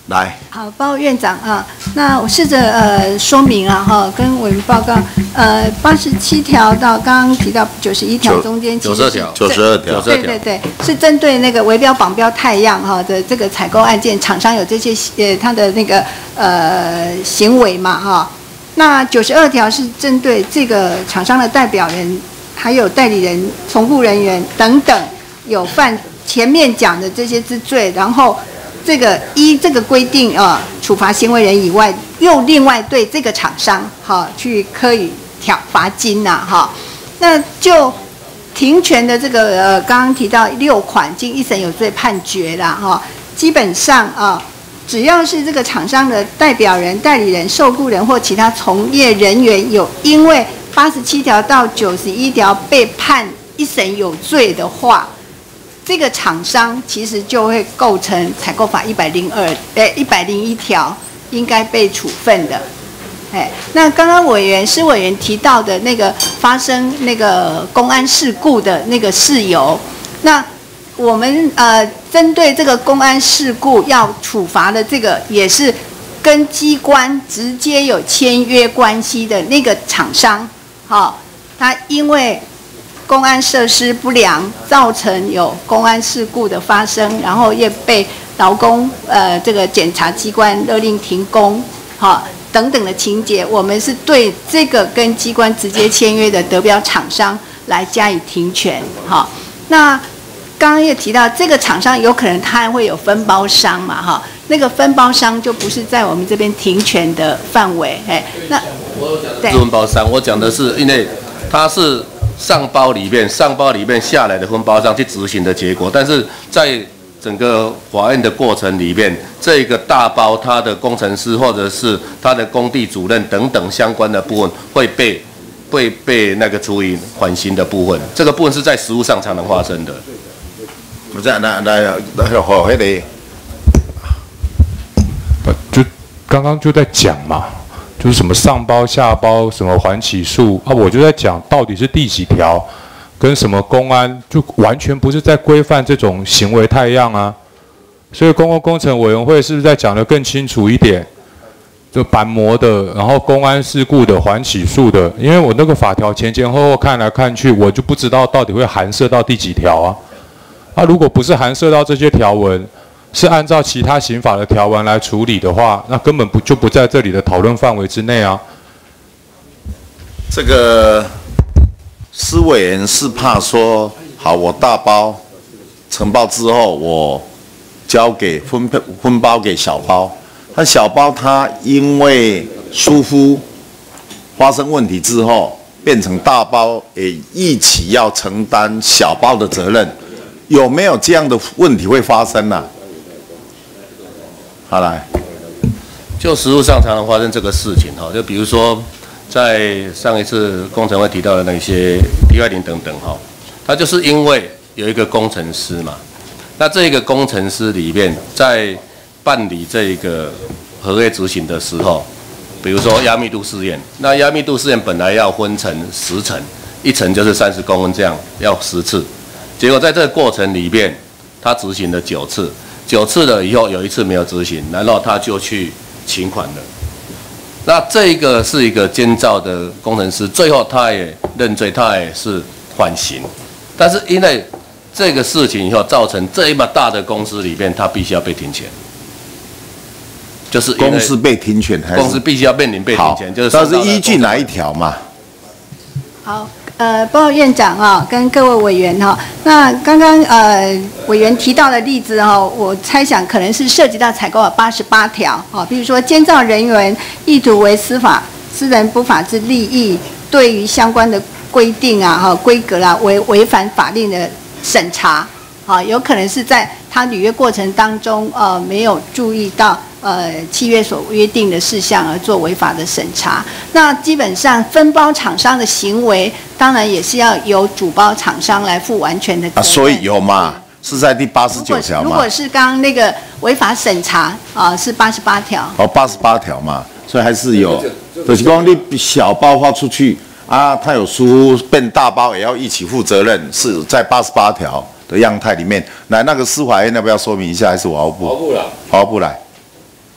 来， 好，报告院长啊，那我试着呃说明啊哈，跟委员报告，呃，八十七条到刚刚提到九十一条中间， 九十二条， 九十二条， 对对对，是针对那个围标绑标太阳哈的这个采购案件，厂商有这些呃他的那个呃行为嘛哈。那九十二条是针对这个厂商的代表人、还有代理人、从户人员等等有犯前面讲的这些之罪，然后。这个依这个规定啊，处罚行为人以外，又另外对这个厂商哈去科以条罚金呐哈。那就停权的这个呃，刚刚提到六款经一审有罪判决啦哈，基本上啊，只要是这个厂商的代表人、代理人、受雇人或其他从业人员有因为八十七条到九十一条被判一审有罪的话。这个厂商其实就会构成采购法一百零二，诶，一百零一条应该被处分的。哎，那刚刚委员施委员提到的那个发生那个公安事故的那个事由，那我们呃针对这个公安事故要处罚的这个，也是跟机关直接有签约关系的那个厂商，好、哦，他因为。公安设施不良，造成有公安事故的发生，然后也被劳工呃这个检察机关勒令停工，好等等的情节，我们是对这个跟机关直接签约的得标厂商来加以停权，好。那刚刚也提到，这个厂商有可能他还会有分包商嘛，哈，那个分包商就不是在我们这边停权的范围，哎，那我有讲的是分包商，我讲的是因为他是。上包里面，上包里面下来的分包商去执行的结果，但是在整个法院的过程里面，这个大包他的工程师或者是他的工地主任等等相关的部分会被会被那个处以缓刑的部分，这个部分是在实务上才能发生的。 不是，那那那好，那个， 就刚刚就在讲嘛。就是什么上包下包，什么缓起诉啊，我就在讲到底是第几条，跟什么公安，就完全不是在规范这种行为态样啊。所以公共工程委员会是不是在讲得更清楚一点？就板模的，然后公安事故的、缓起诉的，因为我那个法条前前后后看来看去，我就不知道到底会含涉到第几条啊。啊，如果不是含涉到这些条文。是按照其他刑法的条文来处理的话，那根本不就不在这里的讨论范围之内啊。 这个施委员是怕说，好，我大包承包之后，我交给分配分包给小包，他小包他因为疏忽发生问题之后，变成大包也一起要承担小包的责任，有没有这样的问题会发生呢、啊？好来， 就实务上常常发生这个事情哈，就比如说在上一次工程会提到的那些一二零等等哈，它就是因为有一个工程师嘛，那这个工程师里面在办理这个合约执行的时候，比如说压密度试验，那压密度试验本来要分成十层，一层就是三十公分这样，要十次，结果在这个过程里面，他执行了九次。九次了以后，有一次没有执行，然后他就去请款了。那这个是一个监造的工程师，最后他也认罪，他也是缓刑。但是因为这个事情以后，造成这一么大的公司里面，他必须要被停权。就是公司被停权还是公司必须要面临被停权，就是那是依据哪一条嘛？ 好。呃，报告院长啊，跟各位委员哈，那刚刚呃委员提到的例子哈，我猜想可能是涉及到采购法八十八条啊，比如说监造人员意图为私法私人不法之利益，对于相关的规定啊哈规格啊违违反法令的审查啊，有可能是在他履约过程当中呃没有注意到。呃，契约所约定的事项而做违法的审查，那基本上分包厂商的行为，当然也是要由主包厂商来负完全的责任。 啊，所以有嘛，是在第八十九条嘛。 如果是刚刚那个违法审查啊、呃，是八十八条。 哦，八十八条嘛，所以还是有，就是讲你小包发出去啊，他有疏忽变大包也要一起负责任，是在八十八条的样态里面。来，那个司法院要不要说明一下？还是我要不？ 我不来， 我不来。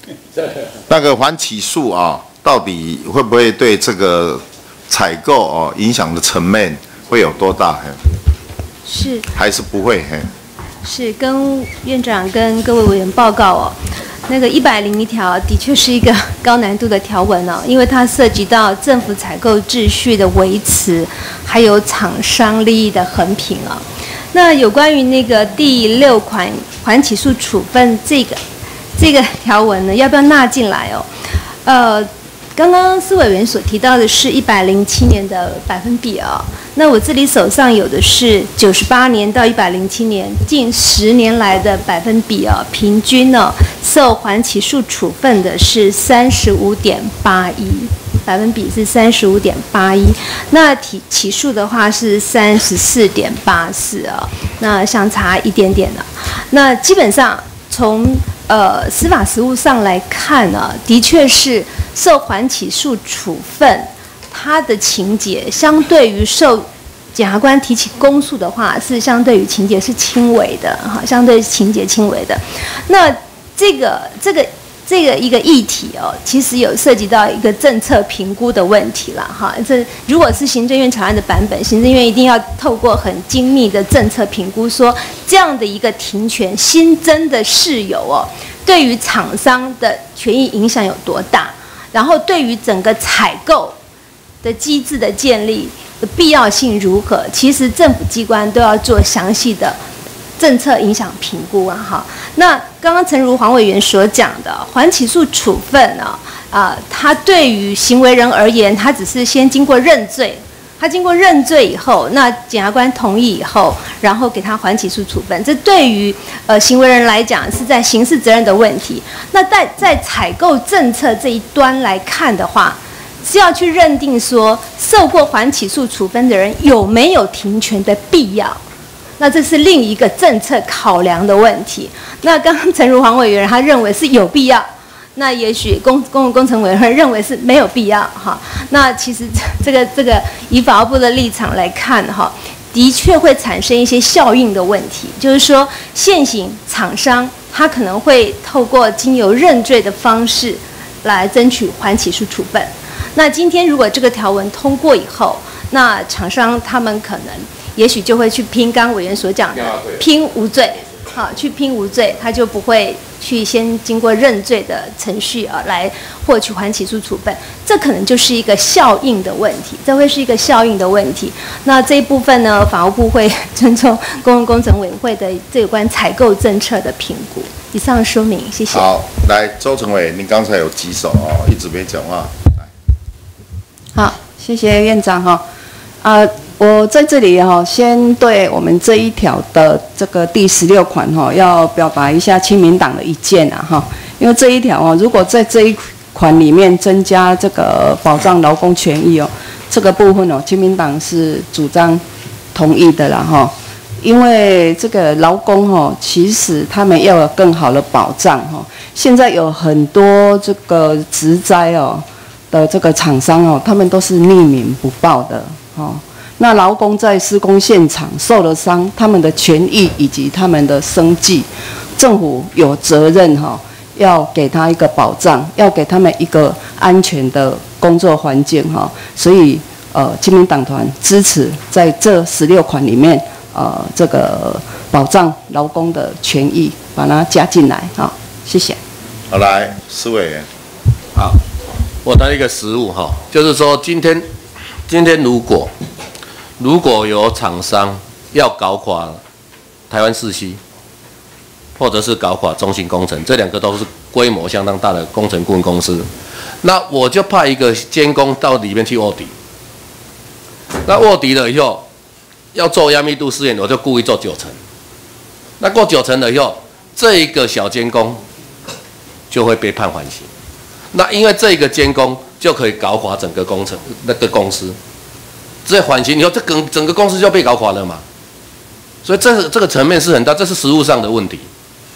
那个缓起诉啊，到底会不会对这个采购哦影响的层面会有多大？ 是还是不会？嘿， 是跟院长跟各位委员报告哦。那个一百零一条的确是一个高难度的条文哦，因为它涉及到政府采购秩序的维持，还有厂商利益的衡平哦。那有关于那个第六款缓起诉处分这个这个条文呢，要不要纳进来哦？呃，刚刚司委员所提到的是一百零七年的百分比哦，那我这里手上有的是九十八年到一百零七年近十年来的百分比哦，平均呢、哦、受缓起诉处分的是三十五点八一。百分比是三十五点八一，那起起诉的话是三十四点八四啊，那相差一点点了。那基本上从呃司法实务上来看呢、啊，的确是受缓起诉处分，它的情节相对于受检察官提起公诉的话，是相对于情节是轻微的哈，相对情节轻微的。那这个这个。这个一个议题哦，其实有涉及到一个政策评估的问题了哈。这如果是行政院草案的版本，行政院一定要透过很精密的政策评估，说这样的一个停权新增的事由哦，对于厂商的权益影响有多大，然后对于整个采购的机制的建立的必要性如何，其实政府机关都要做详细的政策影响评估啊，哈。那刚刚诚如黄委员所讲的，缓起诉处分啊，啊、呃，它对于行为人而言，它只是先经过认罪，他经过认罪以后，那检察官同意以后，然后给他缓起诉处分，这对于呃行为人来讲是在刑事责任的问题。那在在采购政策这一端来看的话，是要去认定说受过缓起诉处分的人有没有停权的必要。那这是另一个政策考量的问题。那刚刚陈如黄委员他认为是有必要，那也许公公共工程委员会认为是没有必要哈。那其实这个这个以法务部的立场来看哈，的确会产生一些效应的问题，就是说现行厂商他可能会透过经由认罪的方式来争取缓起诉处分。那今天如果这个条文通过以后，那厂商他们可能也许就会去拼刚委员所讲的拼无罪，好，去拼无罪，他就不会去先经过认罪的程序啊，来获取缓起诉处分，这可能就是一个效应的问题，这会是一个效应的问题。那这一部分呢，法务部会尊重公共工程委员会的这有关采购政策的评估。以上说明，谢谢。 好，来周成伟，您刚才有举手哦，一直没讲话。 好，谢谢院长哈。啊、呃，我在这里哈，先对我们这一条的这个第十六款哈，要表达一下亲民党的意见啊哈。因为这一条哦，如果在这一款里面增加这个保障劳工权益哦，这个部分哦，亲民党是主张同意的啦哈。因为这个劳工哈，其实他们要有更好的保障哈。现在有很多这个职灾哦的这个厂商哦，他们都是匿名不报的哦。那劳工在施工现场受了伤，他们的权益以及他们的生计，政府有责任哈、哦，要给他一个保障，要给他们一个安全的工作环境哈、哦。所以呃，亲民党团支持在这十六款里面。呃，这个保障劳工的权益，把它加进来，好、哦，谢谢。 好，来，施委员。 好，我谈一个实务哈，就是说今天，今天如果如果有厂商要搞垮台湾世熙，或者是搞垮中兴工程，这两个都是规模相当大的工程顾问公司，那我就派一个监工到里面去卧底。那卧底了以后。要做压密度试验，我就故意做九成。那过九成了以后，这一个小监工就会被判缓刑。那因为这个监工就可以搞垮整个工程那个公司，这缓刑以后，这整整个公司就被搞垮了嘛。所以这个这个层面是很大，这是实务上的问题。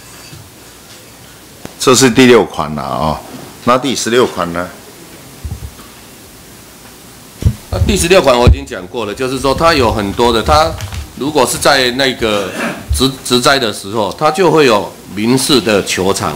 这是第六款了啊、哦，那第十六款呢？ 那第十六款我已经讲过了，就是说它有很多的，它如果是在那个植植栽的时候，它就会有民事的求偿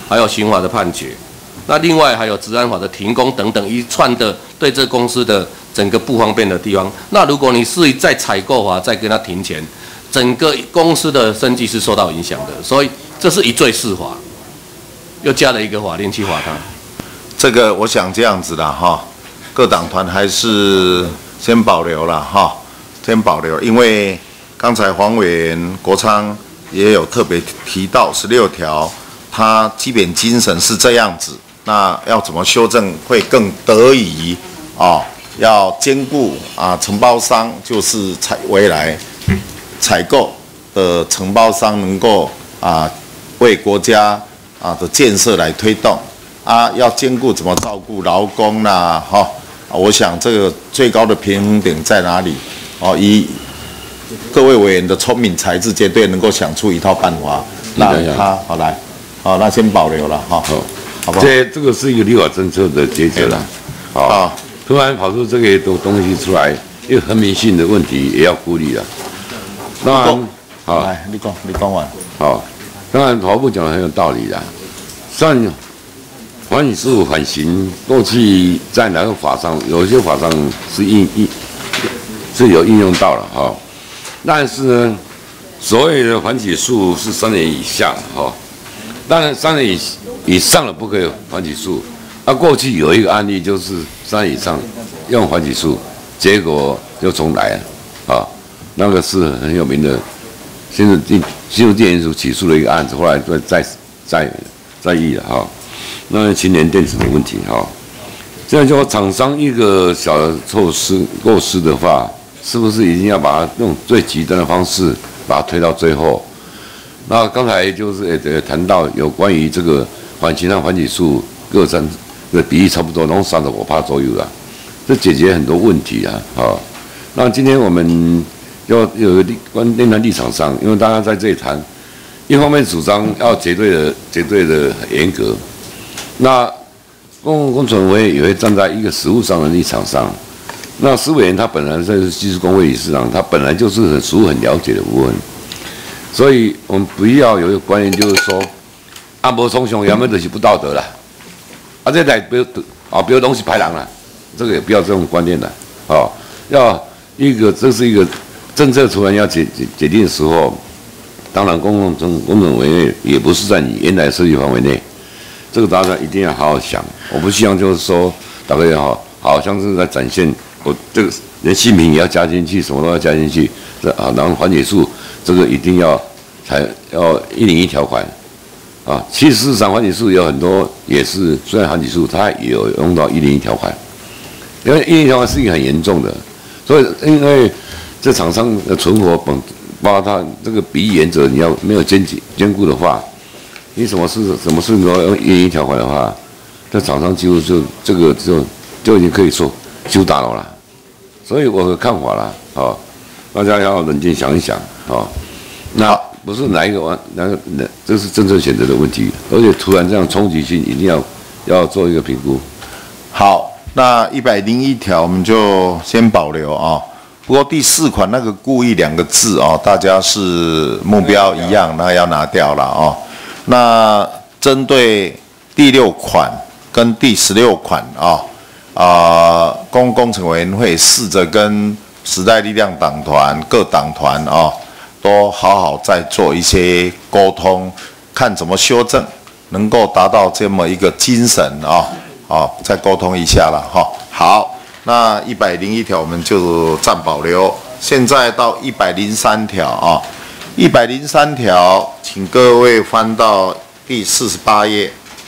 还有刑法的判决。那另外还有治安法的停工等等一串的对这公司的整个不方便的地方。那如果你是在采购法再跟他停钱，整个公司的生计是受到影响的。所以这是一罪四罚，又加了一个法令去罚他。 这个我想这样子啦哈，各党团还是先保留了哈，先保留，因为刚才黄委员国昌也有特别提到十六条，它基本精神是这样子。那要怎么修正会更得宜啊？要兼顾啊，承包商就是采未来采购的承包商能够啊为国家啊的建设来推动啊，要兼顾怎么照顾劳工啦，哈、啊，我想这个最高的平衡点在哪里？哦，以各位委员的聪明才智，绝对能够想出一套办法，让他好来，好，那先保留了哈。好。好不好？ 这这个是一个立法政策的抉择啦，啊，突然跑出这个东东西出来，一个很民性的问题也要顾虑了。当然，好， 来，你讲，你讲完。 好，当然，法务部讲的很有道理啦。像反起诉缓刑，过去在哪个法上，有些法上是应应是有应用到了哈，但是呢，所谓的缓起诉是三年以下哈，当然三年以以上的不可以缓起诉。那、啊、过去有一个案例，就是三以上用缓起诉，结果就重来了，啊，那个是很有名的，新竹地新竹地检署起诉的一个案子，后来再再再再议了哈。那青年电子的问题哈，这样就厂商一个小的措施过失的话，是不是一定要把它用最极端的方式把它推到最后？那刚才就是也谈到有关于这个缓刑和缓起诉各占的比例差不多，然后三十五趴左右啦，这解决很多问题啊。好，那今天我们要有立观念的立场上，因为大家在这里谈，一方面主张要绝对的绝对的严格，那公共工程委也会站在一个实务上的立场上。那施委员他本来是技术工会理事长，他本来就是很实务很了解的部分，所以我们不要有一个观念，就是说啊，无从上原本就是不道德啦。啊，这来不要啊，不要东西排狼了，这个也不要这种观念了，哦，要一个这是一个政策突然要解解决定的时候，当然公共工工程委员会也不是在你原来设计范围内，这个大家一定要好好想。我不希望就是说大家好好像是在展现我这个连姓名也要加进去，什么都要加进去，这啊，然后缓解数这个一定要才要一零一条款。啊，其实事实上缓起诉有很多也是，虽然缓起诉它也有用到一零一条款，因为一零一条款是一个很严重的，所以因为这厂商的存活本，包括它这个比例原则，你要没有兼兼顾的话，你什么事什么事都要用一零一条款的话，这厂商几乎就这个就就已经可以说修大楼了，所以我的看法啦，啊，大家要冷静想一想啊，那。不是哪一个完哪个哪，这是政策选择的问题，而且突然这样冲击性，一定要要做一个评估。 好，那一百零一条我们就先保留啊。不过第四款那个故意两个字哦，大家是目标一样，那要拿掉了哦。那针对第六款跟第十六款啊啊，公共工程委员会试着跟时代力量党团各党团啊。都好好再做一些沟通，看怎么修正，能够达到这么一个精神啊啊，再沟通一下了哈。好，那一百零一条我们就暂保留。现在到一百零三条啊，一百零三条，请各位翻到第四十八页。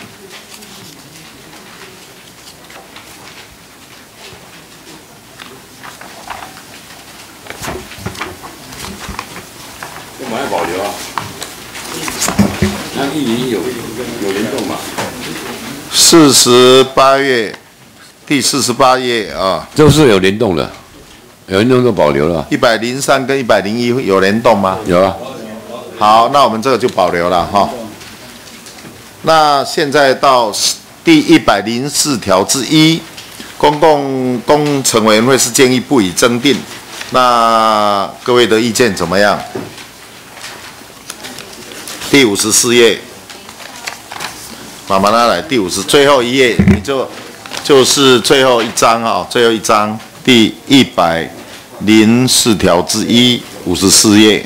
保留啊，那一零有有联动嘛？ 四十八页，第四十八页啊， 就是有联动的，有联动就保留了。 一百零三跟一百零一有联动吗？ 有啊。 好，那我们这个就保留了哈。那现在到第一百零四条之一，公共工程委员会是建议不予增订，那各位的意见怎么样？第五十四页， 慢慢来，第五十最后一页，你就就是最后一章啊、哦，最后一章第一百零四条之一，五十四页，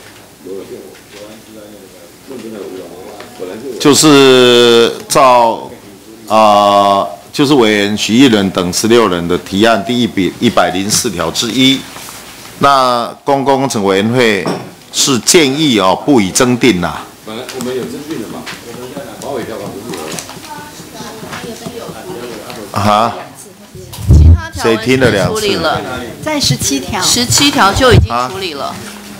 就是照啊、呃，就是委员许议人等十六人的提案第一笔一百零四条之一。那公共工程委员会是建议哦，不予增订啦。 本来我们有增订的嘛，保尾条款不是有啊？谁听了两次？ 在十七条， 十七条就已经处理了。啊、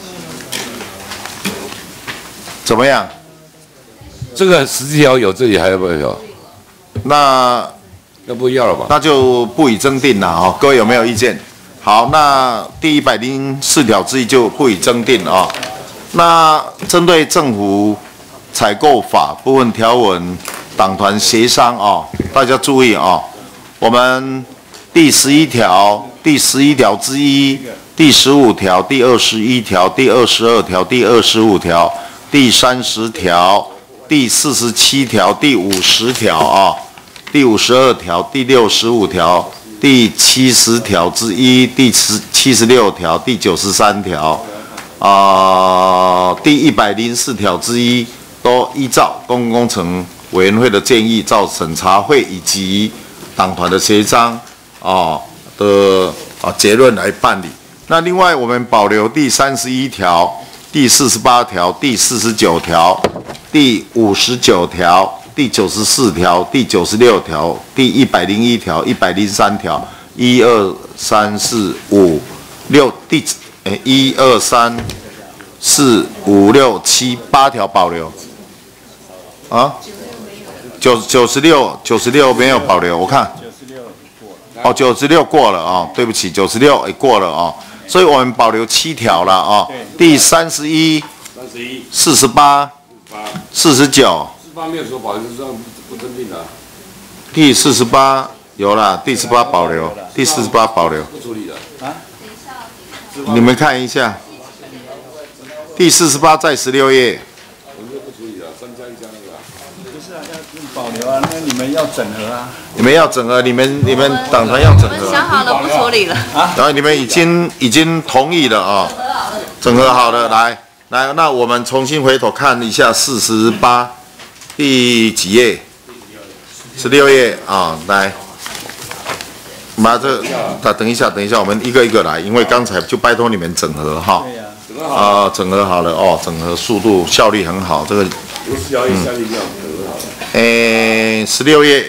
怎么样？ 这个十七条有，这里还要不要有？ 那要不要了吧？ 那就不予增订了哦。各位有没有意见？好，那第一百零四条之一就不予增订啊。那针对政府采购法部分条文，党团协商啊，大家注意啊，我们第十一条、第十一条之一、第十五条、第二十一条、第二十二条、第二十五条、第三十条、第四十七条、第五十条啊、第五十二条、第六十五条。第七十条之一、第七七十六条、第九十三条，啊、呃，第一百零四条之一，都依照公共工程委员会的建议，照审查会以及党团的协商啊、呃、的啊结论来办理。那另外我们保留第三十一条、第四十八条、第四十九条、第五十九条。第九十四条、第九十六条、第一百零一条、一百零三条、一二三四五六第诶一二三四五六七八条保留啊，九九十六九十六没有保留，我看哦九十六过了啊、哦，对不起九十六也过了啊、哦，所以我们保留七条了啊、哦，第三十一、四十八、四十九。 方面说保留是这样不增订的、啊。 第四十八有啦，第四十八保留，第四十八保留。 不处理的啊？ 你们看一下，第四十八在十六页。 我们就不处理了，三加一加那个、啊。 不是啊，要保留啊，那你们要整合啊。 你们要整合，你们你们党团要整合。 我们想好了，不处理了。 啊？然后你们已经已经同意了啊、哦，整合好了，来来，那我们重新回头看一下四十八。第几页？十六页啊，来，把这，等等一下，等一下，我们一个一个来，因为刚才就拜托你们整合哈。啊，整合好了哦，整合速度效率很好，这个。 不是效率效率这样整合好了。 诶，十六页，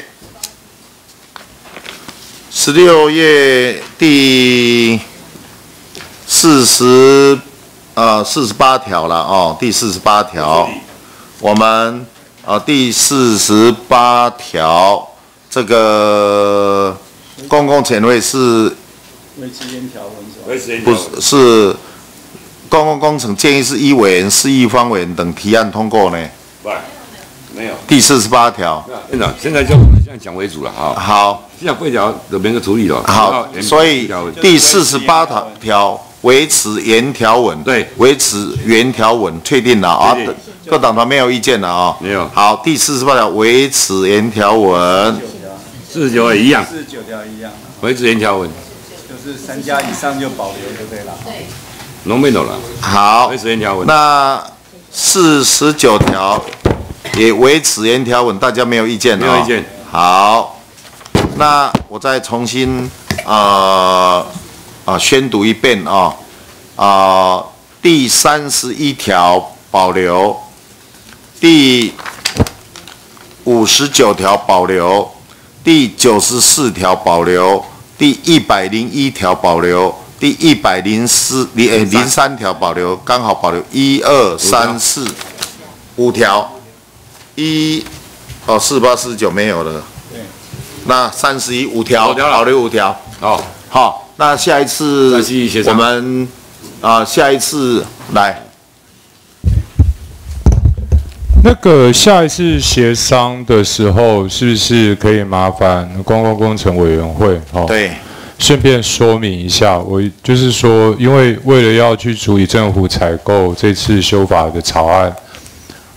十六页第四十啊四十八条了哦，第四十八条，我们。啊，第四十八条，这个公共前会是维持原条文是吧？ 不是是公共工程建议是依委员、市议方委员等提案通过呢？ 不，没有。 第四十八条。 院长，现在就我们这样讲为主了哈。 好。 现在会条有没有处理了？ 好，所以第四十八条条维持原条文， 对， 维持原条文确定了啊。各党团没有意见了啊、哦？ 没有。 好，第四十八条维持原条文， 四十九也一样。 四十九条一样。 维持原条文。 就是三家以上就保留就对了。对。 农没有了。 好。 维持原条文。 那四十九条也维持原条文，大家没有意见、哦？ 没有意见。 好，那我再重新呃啊宣读一遍啊啊、呃、第三十一条保留。第五十九条保留，第九十四条保留，第一百零一条保留，第一百零四零诶零三条保留，刚好保留一二三四五条，一哦四八四九没有了，对，那三十一五条保留五条， 哦好，那下一次我们啊、呃、下一次来。 那个下一次协商的时候，是不是可以麻烦公共工程委员会哦？ 对， 顺便说明一下，我就是说，因为为了要去处理政府采购这次修法的草案，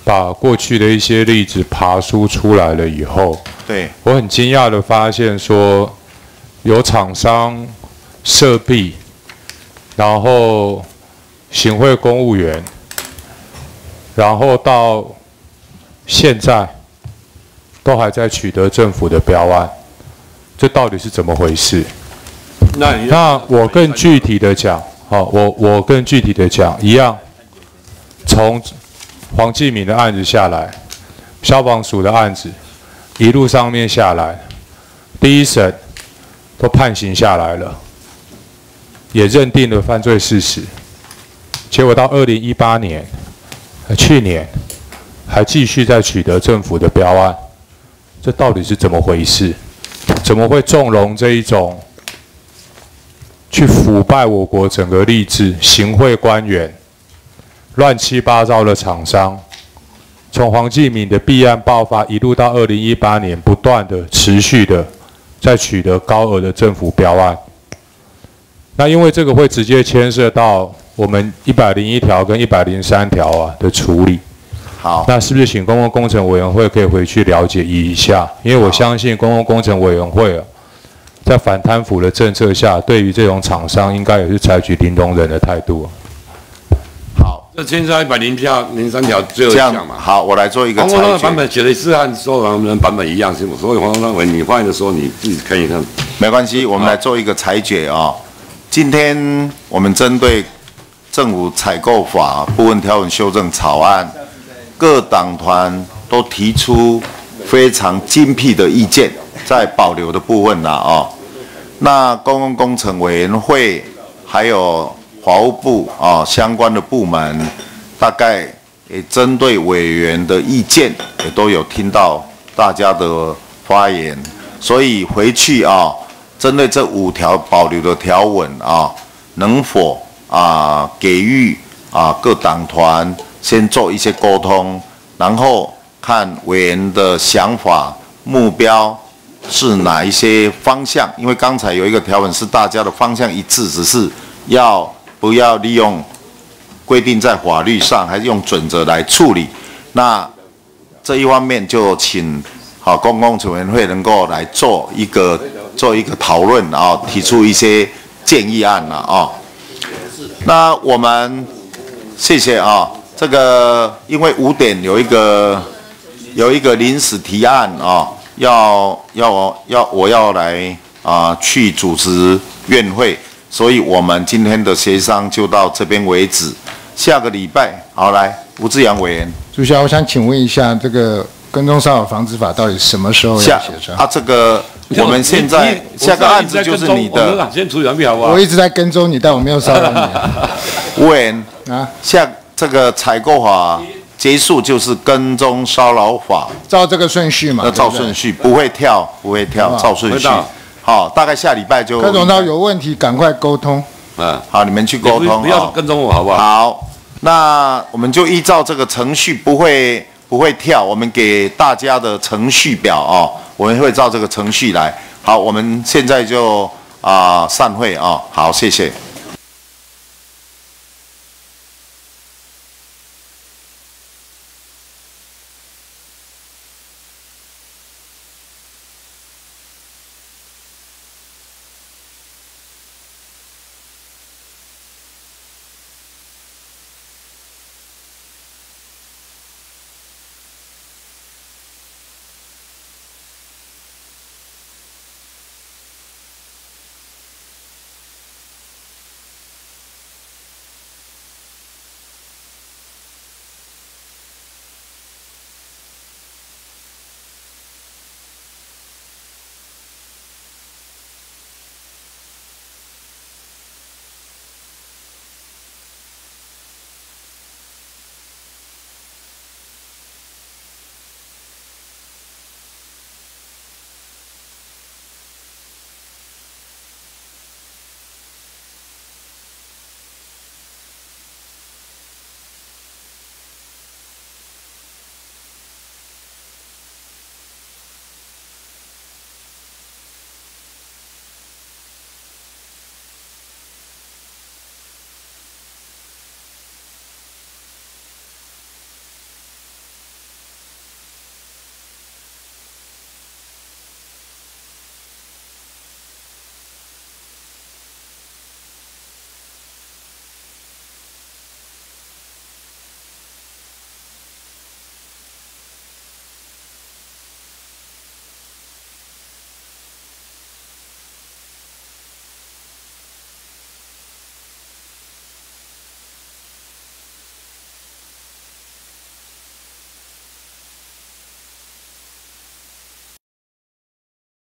把过去的一些例子爬梳出来了以后， 对， 我很惊讶的发现说，有厂商涉弊，然后行贿公务员，然后到现在都还在取得政府的标案，这到底是怎么回事？ 那你那我更具体的讲，好，我我更具体的讲，一样，从黄继敏的案子下来，消防署的案子一路上面下来，第一审都判刑下来了，也认定了犯罪事实，结果到二零一八年，去年还继续在取得政府的标案，这到底是怎么回事？怎么会纵容这一种去腐败我国整个吏治、行贿官员、乱七八糟的厂商，从黄继敏的弊案爆发一路到二零一八年，不断的持续的在取得高额的政府标案。那因为这个会直接牵涉到我们一百零一条跟一百零三条啊的处理。 好， 那是不是请公共工程委员会可以回去了解一下？因为我相信公共工程委员会啊，在反贪腐的政策下，对于这种厂商应该也是采取零容忍的态度。 好， 这牵涉到一百零条、零三条最后一项嘛。 好，我来做一个裁决。 黄国昌的版本写的是和所有人版本一样，所以黄国昌委你发言的时候你自己看一看。 没关系，我们来做一个裁决啊、哦。今天我们针对政府采购法部分条文修正草案，各党团都提出非常精辟的意见，在保留的部分啦哦。那公共工程委员会还有法务部啊、哦、相关的部门，大概也针对委员的意见，也都有听到大家的发言，所以回去啊、哦，针对这五条保留的条文啊、哦，能否啊给予啊各党团先做一些沟通，然后看委员的想法、目标是哪一些方向？因为刚才有一个条文是大家的方向一致，只是要不要利用规定在法律上，还是用准则来处理？那这一方面就请好公共工程委员会能够来做一个做一个讨论啊，提出一些建议案了啊。那我们谢谢啊。这个因为五点有一个有一个临时提案啊，要要要我要来啊去主持院会，所以我们今天的协商就到这边为止。下个礼拜好来，吴志阳委员。 主席，我想请问一下，这个跟踪骚扰防治法到底什么时候要协商？ 啊，这个我们现在下个案子就是你的。 先处理完毕好不好？ 我一直在跟踪你，但我没有骚扰你。 委员啊，下。这个采购法结束就是跟踪骚扰法， 照这个顺序嘛？ 要照顺序，不会跳，不会跳，照顺序。好，大概下礼拜就。 柯总到有问题赶快沟通。 嗯，好，你们去沟通， 不要跟踪我好不好？ 好，那我们就依照这个程序，不会不会跳，我们给大家的程序表哦，我们会照这个程序来。好，我们现在就啊、呃、散会啊、哦，好，谢谢。